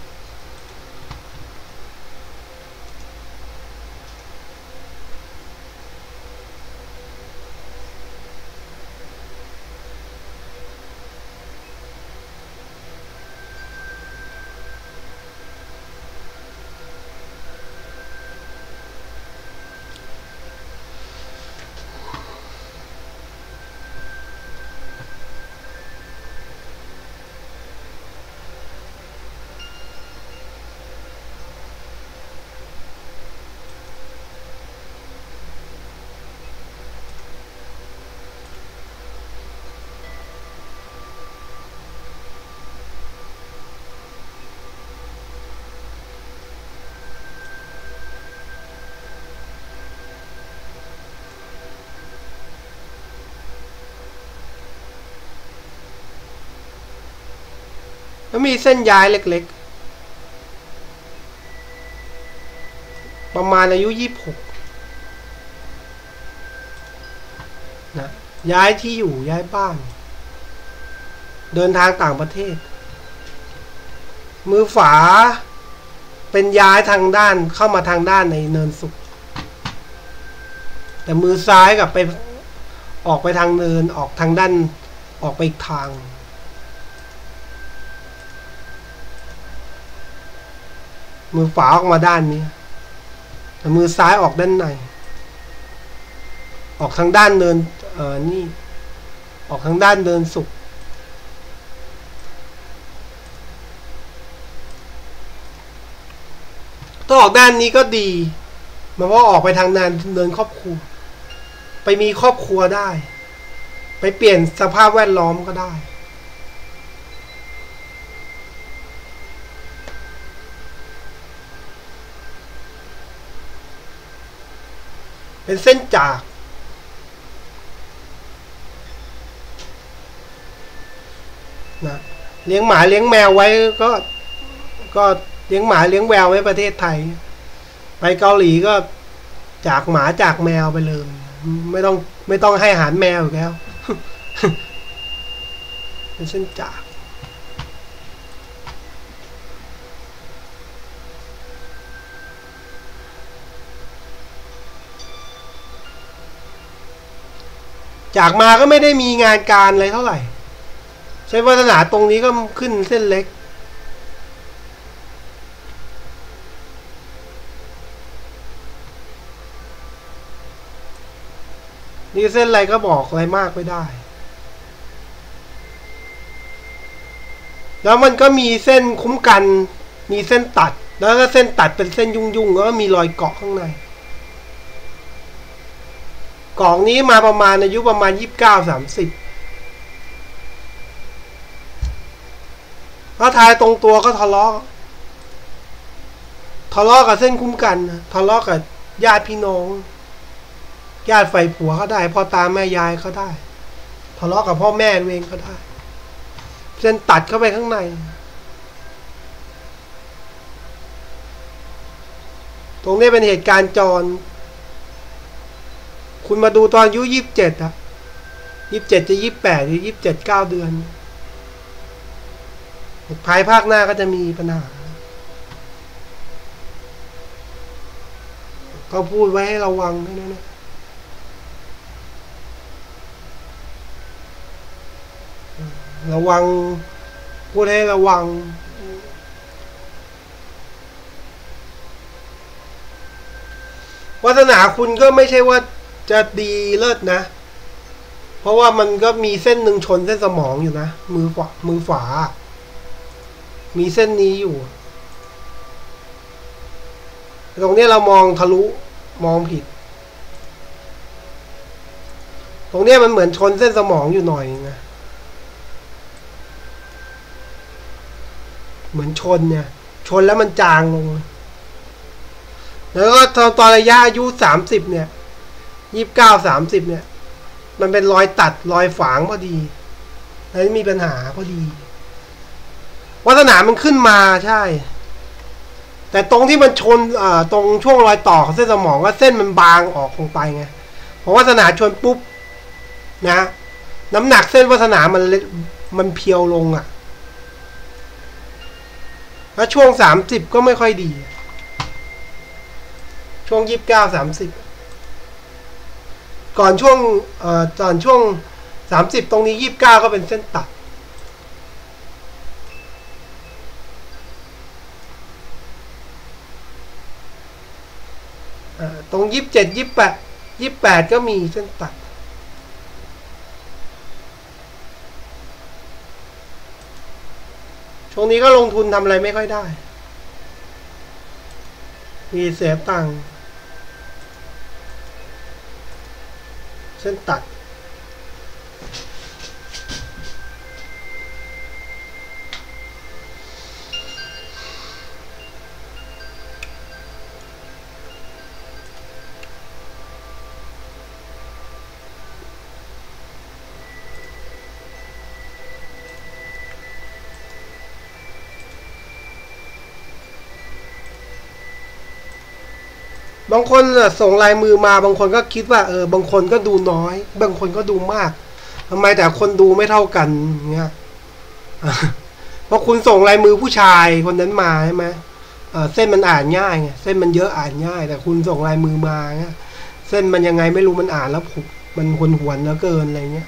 แล้วมีเส้นย้ายเล็กๆประมาณอายุยี่สิบหกนะย้ายที่อยู่ย้ายบ้านเดินทางต่างประเทศมือฝาเป็นย้ายทางด้านเข้ามาทางด้านในเนินสุขแต่มือซ้ายกับไปออกไปทางเนินออกทางด้านออกไปอีกทางมือขวาออกมาด้านนี้แต่มือซ้ายออกด้านในออกทางด้านเนินเอ่อนี่ออกทางด้านเนินสุขถ้าออกด้านนี้ก็ดีมันว่าออกไปทางเนินเนินครอบครัวไปมีครอบครัวได้ไปเปลี่ยนสภาพแวดล้อมก็ได้เป็นเส้นจากนะเลี้ยงหมาเลี้ยงแมวไว้ก็ก็เลี้ยงหมาเลี้ยงแมวไว้ประเทศไทยไปเกาหลีก็จากหมาจากแมวไปเลยไม่ต้องไม่ต้องให้อาหารแมวอีกแล้ว เป็นเส้นจากจากมาก็ไม่ได้มีงานการอะไรเท่าไหร่ใช้วาสนาตรงนี้ก็ขึ้นเส้นเล็กนี่เส้นอะไรก็บอกอะไรมากไม่ได้แล้วมันก็มีเส้นคุ้มกันมีเส้นตัดแล้วก็เส้นตัดเป็นเส้นยุ่งๆแล้วก็มีรอยเกาะข้างในกล่องนี้มาประมาณอายุประมาณยี่สิบเก้า สามสิบถ้าทายตรงตัวก็ทะเลาะทะเลาะกับเส้นคุ้มกันทะเลาะกับญาติพี่น้องญาติฝ่ายผัวก็ได้พ่อตาแม่ยายก็ได้ทะเลาะกับพ่อแม่เองก็ได้เส้นตัดเข้าไปข้างในตรงนี้เป็นเหตุการณ์จรคุณมาดูตอนอายุยี่สิบเจ็ดอะยี่สิบเจ็ดจะยี่สิบแปดหรือยี่สิบเจ็ดเก้าเดือนภายภาคหน้าก็จะมีปัญหาก็พูดไว้ให้ระวังนะนะระวังพูดให้ระวังวาสนาคุณก็ไม่ใช่ว่าจะดีเลิศนะเพราะว่ามันก็มีเส้นหนึ่งชนเส้นสมองอยู่นะมือขวามือขวามีเส้นนี้อยู่ตรงนี้เรามองทะลุมองผิดตรงนี้มันเหมือนชนเส้นสมองอยู่หน่อยนะเหมือนชนเนี่ยชนแล้วมันจางลงแล้วก็ตอนระยะอายุสามสิบเนี่ยยี่สิบเก้า สามสิบเนี่ยมันเป็นรอยตัดรอยฝางพอดีแล้วมีปัญหาพอดีวาสนามันขึ้นมาใช่แต่ตรงที่มันชนอ่าตรงช่วงรอยต่อของเส้นสมองก็เส้นมันบางออกลงไปไงเพราะวาสนาชนปุ๊บนะน้ำหนักเส้นวาสนามันมันเพียวลงอ่ะแล้วช่วงสามสิบก็ไม่ค่อยดีช่วงยี่สิบเก้า สามสิบก่อนช่วงเอ่อตอนช่วงสามสิบตรงนี้ยี่สิบเก้าก็เป็นเส้นตัดตรงยี่สิบเจ็ด ยี่สิบแปด ยี่สิบแปดก็มีเส้นตัดช่วงนี้ก็ลงทุนทำอะไรไม่ค่อยได้มีเสียตังค์เส้นตัดบางคนส่งลายมือมาบางคนก็คิดว่าเออบางคนก็ดูน้อยบางคนก็ดูมากทำไมแต่คนดูไม่เท่ากันเงี้ยเพราะคุณส่งลายมือผู้ชายคนนั้นมาใช่ไหมเส้นมันอ่านง่ายไงเส้นมันเยอะอ่านง่ายแต่คุณส่งลายมือมาเงี้ยเส้นมันยังไงไม่รู้มันอ่านแล้วผูกมันหวนหวนแล้วเกินอะไรเงี้ย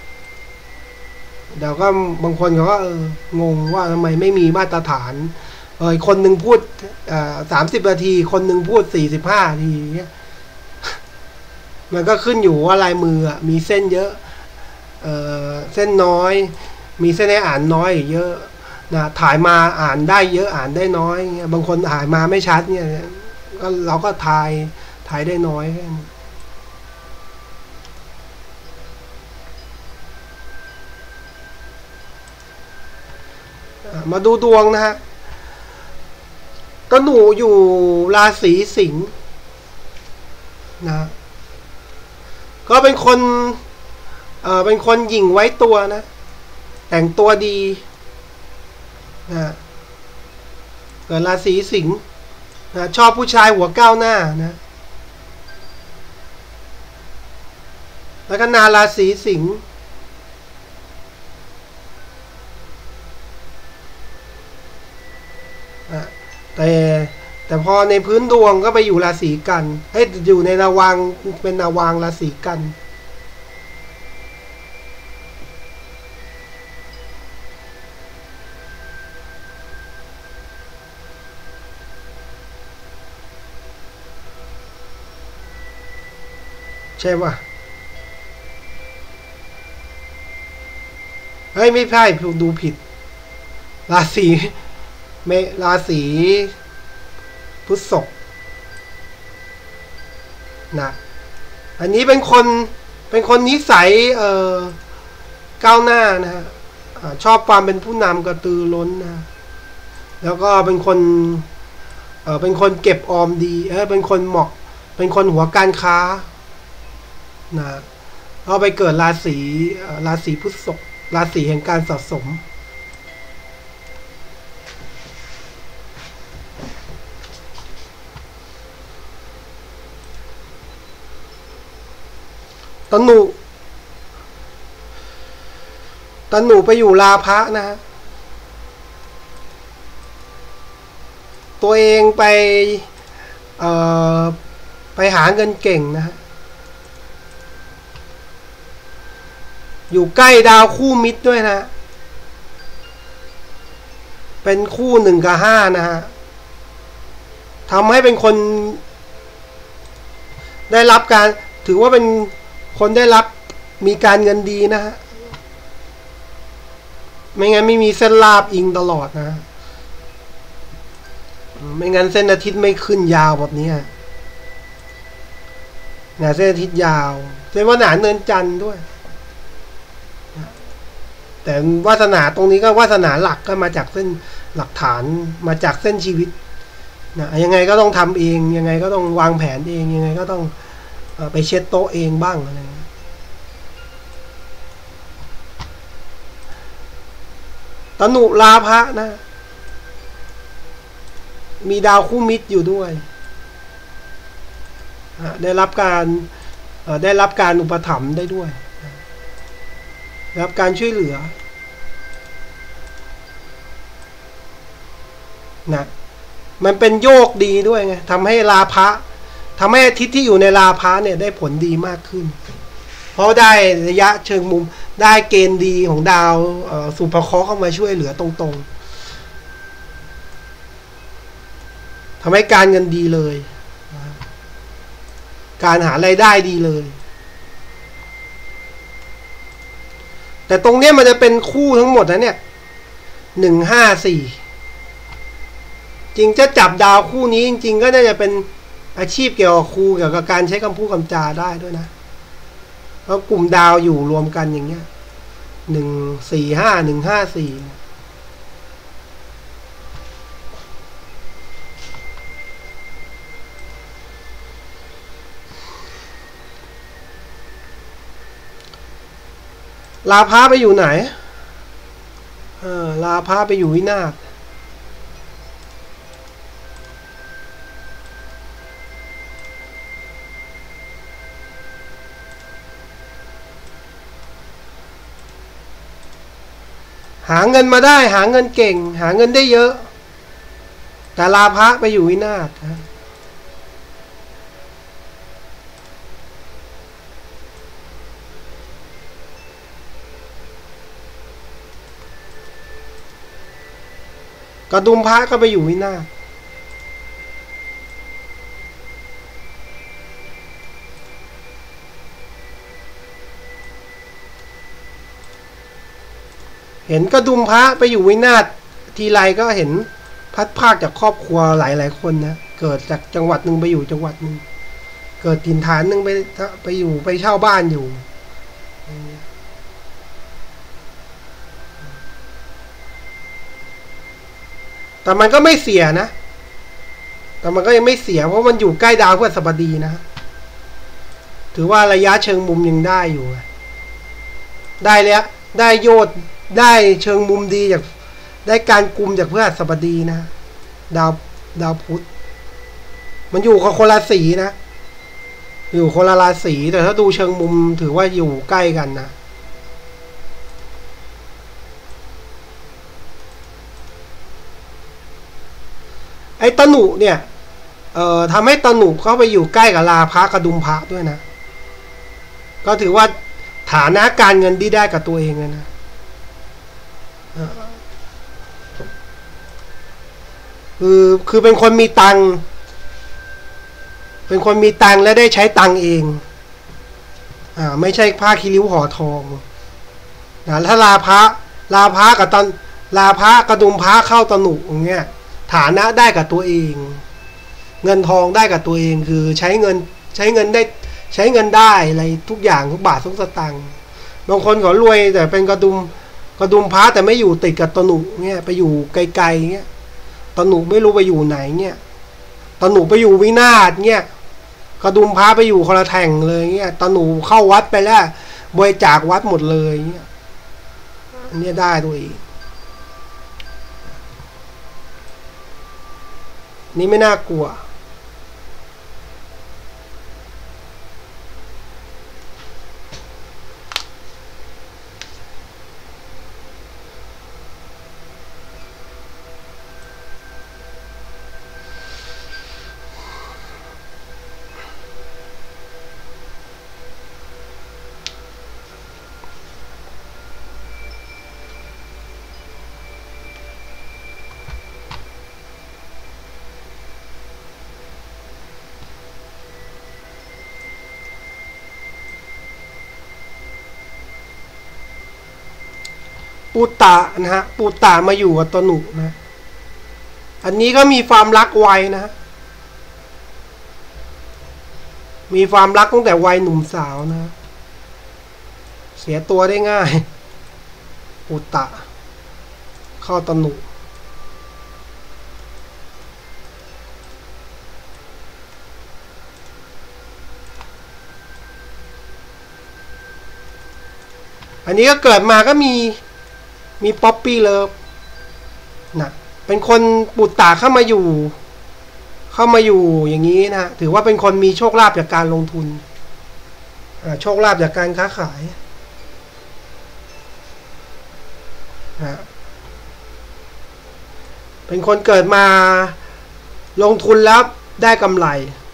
เดี๋ยวก็บางคนเขาก็เอองงว่าทำไมไม่มีมาตรฐานเออคนหนึ่งพูดสามสิบนาทีคนหนึ่งพูดสี่สิบห้านาทีเงี้ยมันก็ขึ้นอยู่ว่าลายมืออ่ะมีเส้นเยอะเออเส้นน้อยมีเส้นให้อ่านน้อยเยอะนะถ่ายมาอ่านได้เยอะอ่านได้น้อยเงี้ยบางคนถ่ายมาไม่ชัดเนี่ยก็เราก็ถ่ายถ่ายได้น้อยแค่นี้มาดูดวงนะฮะก็หนูอยู่ราศีสิงห์นะก็เป็นคนเอ่อเป็นคนหยิ่งไว้ตัวนะแต่งตัวดีนะเกิดราศีสิงห์นะชอบผู้ชายหัวก้าวหน้านะแล้วก็นาราศีสิงห์แต่แต่พอในพื้นดวงก็ไปอยู่ราศีกันเฮ้ยอยู่ในระวังเป็นระวังราศีกันใช่ป่ะเฮ้ยไม่ใช่ดูผิดราศีเมราศีพฤษภนะอันนี้เป็นคนเป็นคนนิสัยเอ่อก้าวหน้านะฮะชอบความเป็นผู้นำกระตือร้นนะแล้วก็เป็นคนเอ่อเป็นคนเก็บออมดีเออเป็นคนเหมาะเป็นคนหัวการค้านะเอาไปเกิดราศีราศีพฤษภราศีแห่งการสะสมตอนหนูตอนหนูไปอยู่ลาภะนะฮะตัวเองไปเอ่อไปหาเงินเก่งนะฮะอยู่ใกล้ดาวคู่มิตรด้วยนะเป็นคู่หนึ่งกับห้านะฮะทำให้เป็นคนได้รับการถือว่าเป็นคนได้รับมีการเงินดีนะฮะไม่งั้นไม่มีเส้นลาบอิงตลอดนะไม่งั้นเส้นอาทิตย์ไม่ขึ้นยาวแบบนี้นะเส้นอาทิตย์ยาวเส้นวาสนาเนินจันทร์ด้วยแต่วาสนาตรงนี้ก็วาสนาหลักก็มาจากเส้นหลักฐานมาจากเส้นชีวิตนะยังไงก็ต้องทำเองยังไงก็ต้องวางแผนเองยังไงก็ต้องไปเช็ดโต๊ะเองบ้างอะไรตนุลาภะนะมีดาวคู่มิตรอยู่ด้วยได้รับการได้รับการอุปถัมภ์ได้ด้วยได้รับการช่วยเหลือนะมันเป็นโยกดีด้วยไงทำให้ลาภะทำให้อาทิตย์ที่อยู่ในลาภะเนี่ยได้ผลดีมากขึ้นเพราะได้ระยะเชิงมุมได้เกณฑ์ดีของดาวสุภเคราะห์เข้ามาช่วยเหลือตรงๆทำให้การเงินดีเลยการหารายได้ดีเลยแต่ตรงเนี้ยมันจะเป็นคู่ทั้งหมดนะเนี่ยหนึ่งห้าสี่จริงจะจับดาวคู่นี้จริงๆก็น่าจะเป็นอาชีพเกี่ยวกับครูเกี่ยวกับการใช้คำพูดคำจาได้ด้วยนะเพราะกลุ่มดาวอยู่รวมกันอย่างเงี้ยหนึ่งสี่ห้าหนึ่งห้าสี่ลาภะไปอยู่ไหนเออลาภะไปอยู่วินาศหาเงินมาได้หาเงินเก่งหาเงินได้เยอะแต่ลาภะไปอยู่วินาศกระดุมพระก็ไปอยู่วินาศเห็นกระดุมพระไปอยู่วินาศทีไรก็เห็นพัดพากจากครอบครัวหลายหลายคนนะเกิดจากจังหวัดหนึ่งไปอยู่จังหวัดหนึ่งเกิดถิ่นฐานหนึ่งไปไปอยู่ไปเช่าบ้านอยู่แต่มันก็ไม่เสียนะแต่มันก็ยังไม่เสียเพราะมันอยู่ใกล้ดาวพฤหัสบดีนะถือว่าระยะเชิงมุมยังได้อยู่ได้แล้วได้โยชน์ได้เชิงมุมดีจากได้การกุมจากพฤหัสบดีนะดาวดาวพุธมันอยู่กับคนละสีนะอยู่คนละราศีแต่ถ้าดูเชิงมุมถือว่าอยู่ใกล้กันนะไอ้ตนุเนี่ยเอ่อทำให้ตนุเข้าไปอยู่ใกล้กับราพะกระดุมพระด้วยนะก็ถือว่าฐานะการเงินที่ได้กับตัวเองเลยนะคือคือเป็นคนมีตังค์เป็นคนมีตังค์และได้ใช้ตังค์เองอ่าไม่ใช่ผ้าคีริ้วห่อทองนะถ้าลาพระลาพระกับตอนลาพระกระดุมพระเข้าตนุอย่างเงี้ยฐานะได้กับตัวเองเงินทองได้กับตัวเองคือใช้เงินใช้เงินได้ใช้เงินได้อะไรทุกอย่างทุกบาททุกสตางค์บางคนเขารวยแต่เป็นกระดุมกระดุมพระแต่ไม่อยู่ติดกับตนุเงี้ยไปอยู่ไกลๆเงี้ยตนุไม่รู้ไปอยู่ไหนเงี้ยตนุไปอยู่วินาศเงี้ยกระดุมพระไปอยู่คนละแท่งเลยเงี้ยตนุเข้าวัดไปแล้วบริจาควัดหมดเลยเงี้ยอันนี้ได้ตัวเองนี่ไม่น่ากลัวปูตะนะฮะปูตะมาอยู่กับตนุนะอันนี้ก็มีความรักไวนะมีความรักตั้งแต่วัยหนุ่มสาวนะเสียตัวได้ง่ายปูตะเข้าตนุอันนี้ก็เกิดมาก็มีมีป๊อปปี้เลิฟนะเป็นคนปุตตะเข้ามาอยู่เข้ามาอยู่อย่างนี้นะถือว่าเป็นคนมีโชคลาภจากการลงทุนโชคลาภจากการค้าขายนะเป็นคนเกิดมาลงทุนแล้วได้กำไร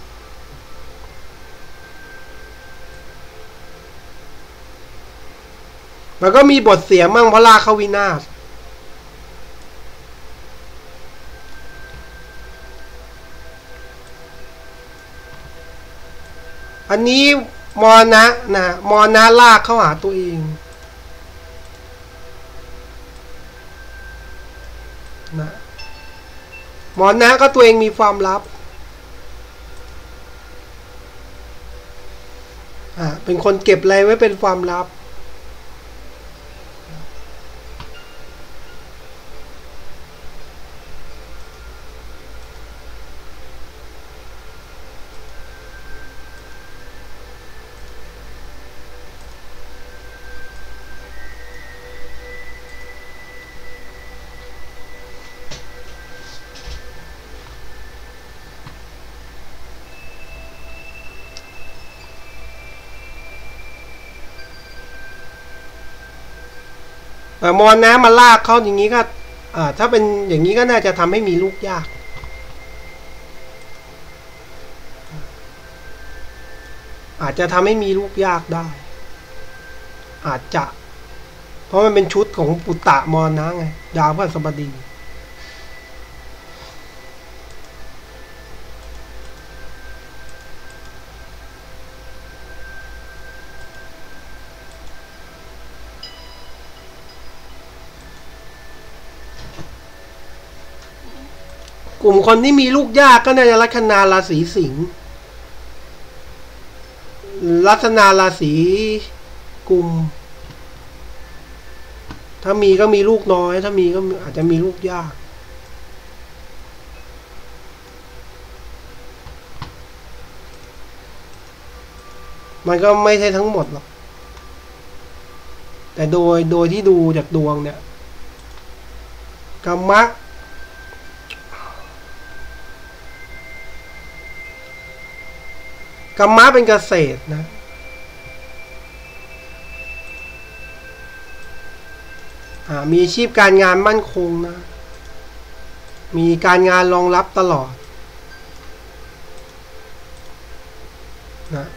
มันก็มีบทเสียมั่งเพราะลากเข้าวินาศอันนี้มรณะนะมรณะลากเข้าหาตัวเองนะมรณะก็ตัวเองมีความลับอ่าเป็นคนเก็บอะไรไว้เป็นความลับมรณะมาลากเขาอย่างนี้ก็ถ้าเป็นอย่างนี้ก็น่าจะทำให้มีลูกยากอาจจะทำให้มีลูกยากได้อาจจะเพราะมันเป็นชุดของปุตตะมรณะไงดาวพฤหัสบดีกลุ่มคนที่มีลูกยากก็น่าจะลัคนาราศีสิงห์ลัคนาราศีกุมถ้ามีก็มีลูกน้อยถ้ามีก็อาจจะมีลูกยากมันก็ไม่ใช่ทั้งหมดหรอกแต่โดยโดยที่ดูจากดวงเนี่ยกรรมะกรรมะเป็นเกษตรนะมีอาชีพการงานมั่นคงนะมีการงานรองรับตลอดนะ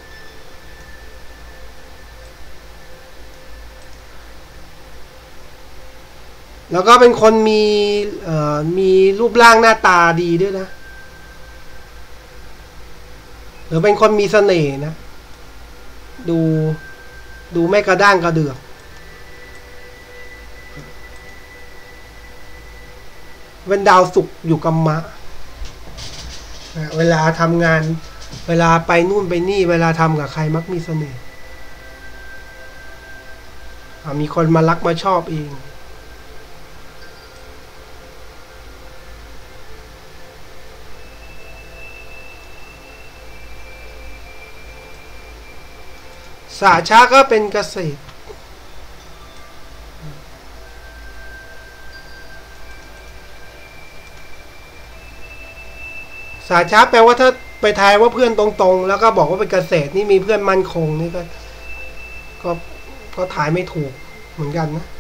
แล้วก็เป็นคนมีเอ่อมีรูปร่างหน้าตาดีด้วยนะหรือเป็นคนมีเสน่ห์นะดูดูไม่กระด้างกระเดือกเป็นดาวศุกร์อยู่กัมมะนะเวลาทำงานเวลาไปนู่นไปนี่เวลาทำกับใครมักมีเสน่ห์มีคนมารักมาชอบเองสาชาก็เป็นเกษตรสาชาแปลว่าถ้าไปทายว่าเพื่อนตรงๆแล้วก็บอกว่าเป็นเกษตรนี่มีเพื่อนมั่นคงนี่ก็ก็ก็ทายไม่ถูกเหมือนกันนะ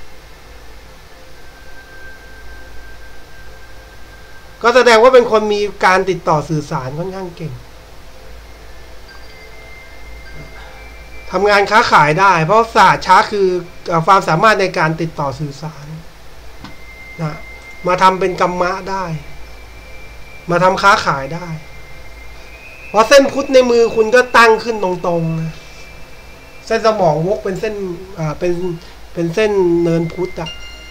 ก็แสดงว่าเป็นคนมีการติดต่อสื่อสารค่อนข้างเก่งทำงานค้าขายได้เพราะศาสตร์ช้าคือความสามารถในการติดต่อสื่อสารนะมาทำเป็นกรรมะได้มาทำค้าขายได้เพราะเส้นพุทธในมือคุณก็ตั้งขึ้นตรงๆนะเส้นสมองวกเป็นเส้นอ่าเป็นเป็นเส้นเนินพุทธอะ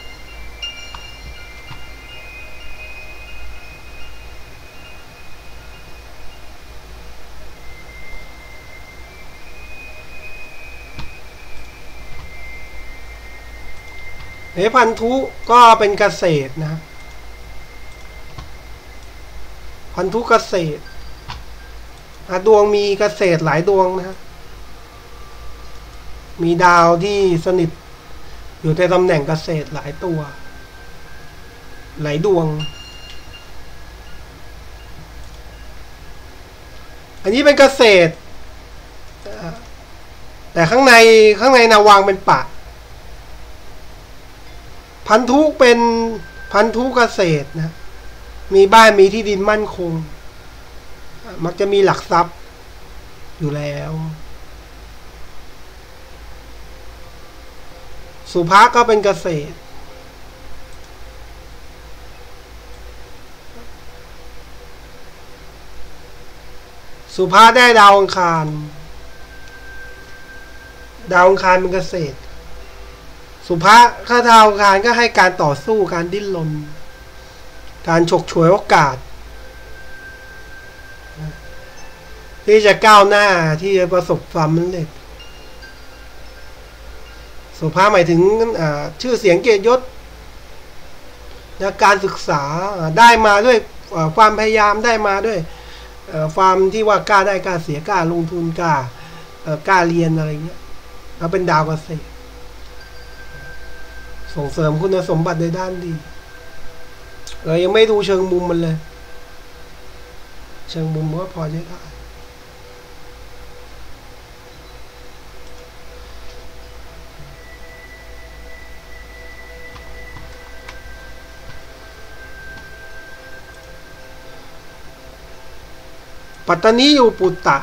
เอพันธุก็เป็นเกษตรนะพันธุเกษตรดวงมีเกษตรหลายดวงนะมีดาวที่สนิทอยู่ในตำแหน่งเกษตรหลายตัวหลายดวงอันนี้เป็นเกษตรแต่ข้างในข้างในนาวางเป็นปะพันธุเป็นพันธุเกษตรนะมีบ้านมีที่ดินมั่นคงมักจะมีหลักทรัพย์อยู่แล้วสุภาก็เป็นเกษตรสุภาได้ดาวอังคารดาวอังคารเป็นเกษตรสุภาข้าดาวอังคารก็ให้การต่อสู้การดิ้นรนการฉกฉวยโอกาสที่จะก้าวหน้าที่จะประสบความสำเร็จสุภาหมายถึงชื่อเสียงเกียรติยศและการศึกษาได้มาด้วยความพยายามได้มาด้วยความที่ว่ากล้าได้กล้าเสียกล้าลงทุนกล้ากล้าเรียนอะไรเงี้ยเราเป็นดาวเกษตรส่งเสริมคุณสมบัติในด้านดีเรายังไม่ดูเชิงมุมมันเลยเชิงมุมก็พอใช้ได้ปัตตานีอยู่ปุตตะ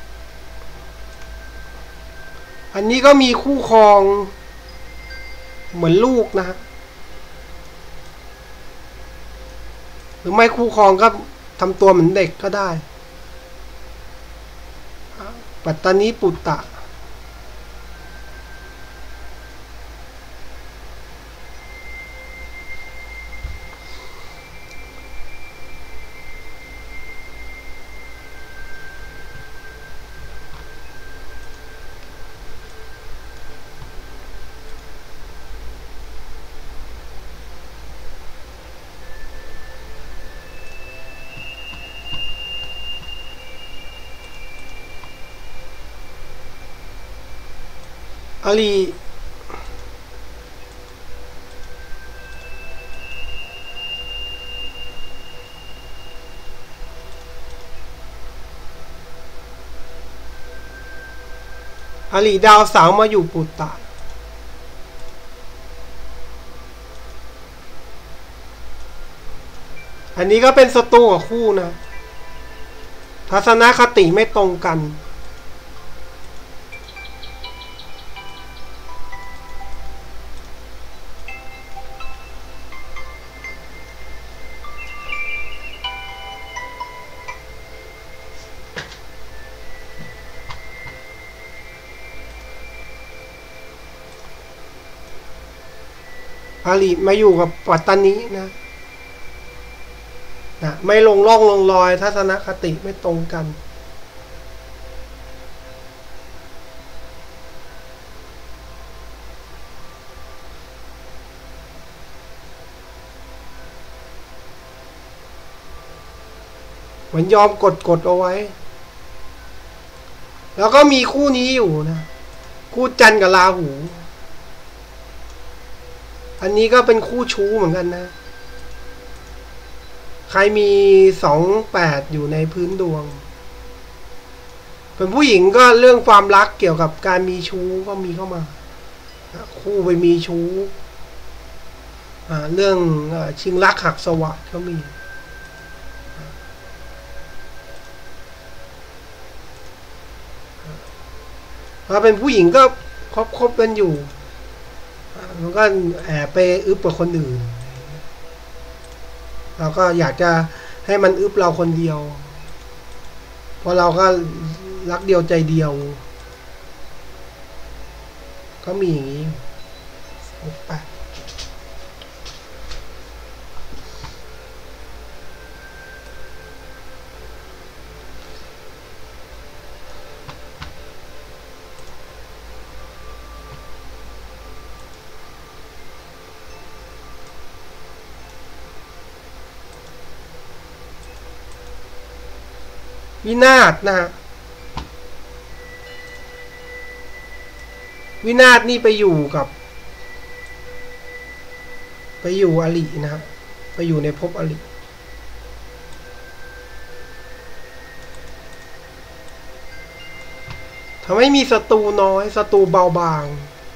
อันนี้ก็มีคู่ครองเหมือนลูกนะฮะหรือไม่คู่ครองก็ทำตัวเหมือนเด็กก็ได้ปัตตานีปุตตะอาลีอาลีดาวเสาร์มาอยู่ปุตตะอันนี้ก็เป็นศัตรูกับคู่นะทัศนคติไม่ตรงกันอาลีมาอยู่กับปัตตานีนะนะไม่ลงร่องลงรอยทัศนคติไม่ตรงกันเหมือนยอมกดกดเอาไว้แล้วก็มีคู่นี้อยู่นะคู่จันทร์กับราหูอันนี้ก็เป็นคู่ชู้เหมือนกันนะใครมีสองแปดอยู่ในพื้นดวงเป็นผู้หญิงก็เรื่องความรักเกี่ยวกับการมีชู้ก็มีเข้ามาคู่ไปมีชู้เรื่องชิงรักหักสวัสดิ์ก็มีถ้าเป็นผู้หญิงก็คบคบกันอยู่มันก็แอบไปอึบกับคนอื่นเราก็อยากจะให้มันอึบเราคนเดียวเพราะเราก็รักเดียวใจเดียวก็มีอย่างนี้ไปวินาศนะฮะวินาศนี่ไปอยู่กับไปอยู่อลินะฮะไปอยู่ในภพอลิทำให้มีศัตรูน้อยศัตรูเบาบาง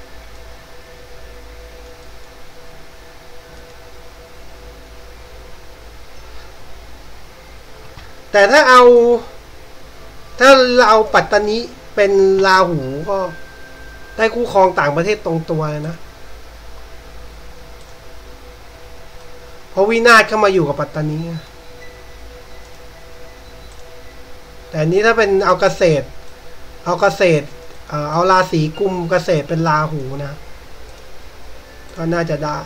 แต่ถ้าเอาถ้าเราปัตตานีเป็นราหูก็ได้คู่ครองต่างประเทศตรงตัวเลยนะเพราะวินาศเข้ามาอยู่กับปัตตานีแต่นี้ถ้าเป็นเอาเกษตรเอาเกษตรเอาราศีกุมเกษตรเป็นราหูนะก็น่าจะได้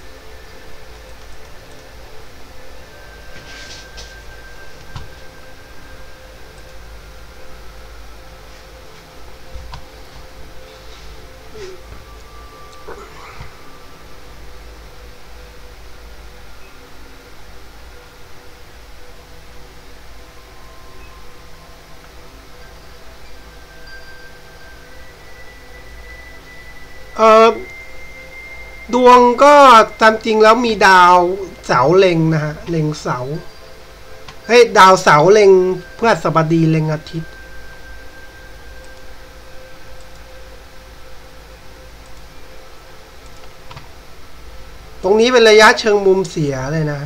เออดวงก็ตามจริงแล้วมีดาวเสาเล็งนะฮะเล็งเสาให้ดาวเสาเล็งพฤหัสบดีเล็งอาทิตย์ตรงนี้เป็นระยะเชิงมุมเสียเลยนะ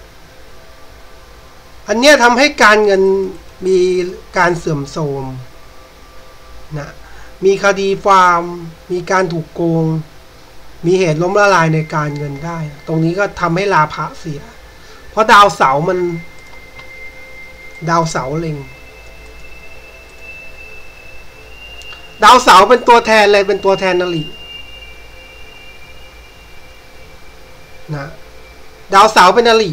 อันเนี้ยทำให้การเงินมีการเสื่อมโทรมนะมีคดีฟาร์มมีการถูกโกงมีเหตุล้มละลายในการเงินได้ตรงนี้ก็ทำให้ลาภะเสียเพราะดาวเสาร์มันดาวเสาร์เล็งดาวเสาร์เป็นตัวแทนเลยเป็นตัวแทนนลินะดาวเสาร์เป็นนลิ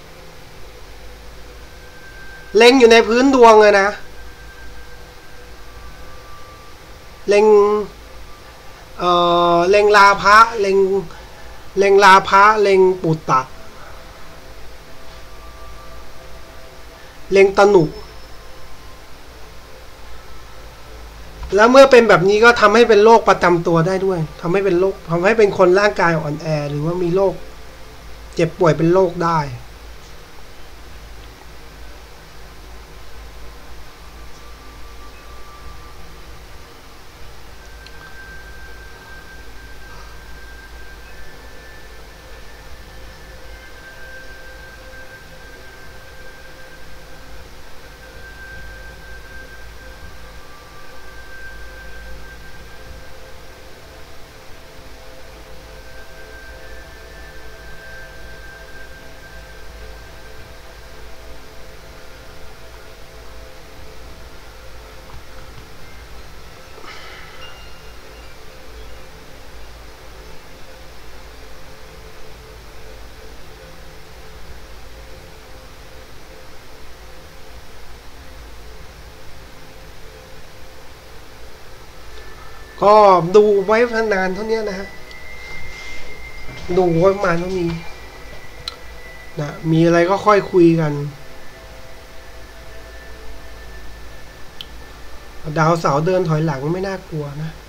เล็งอยู่ในพื้นดวงเลยนะเล็งเอ่อเล็งลาภะเล็งเล็งลาภะเล็งปุตตะเล็งตนุแล้วเมื่อเป็นแบบนี้ก็ทำให้เป็นโรคประจำตัวได้ด้วยทำให้เป็นโรคทำให้เป็นคนร่างกายอ่อนแอหรือว่ามีโรคเจ็บป่วยเป็นโรคได้ก็ดูไว้นานเท่านี้นะฮะดูไว้ประมาณเท่านี้นะมีอะไรก็ค่อยคุยกันดาวเสาร์เดินถอยหลังไม่น่ากลัวนะ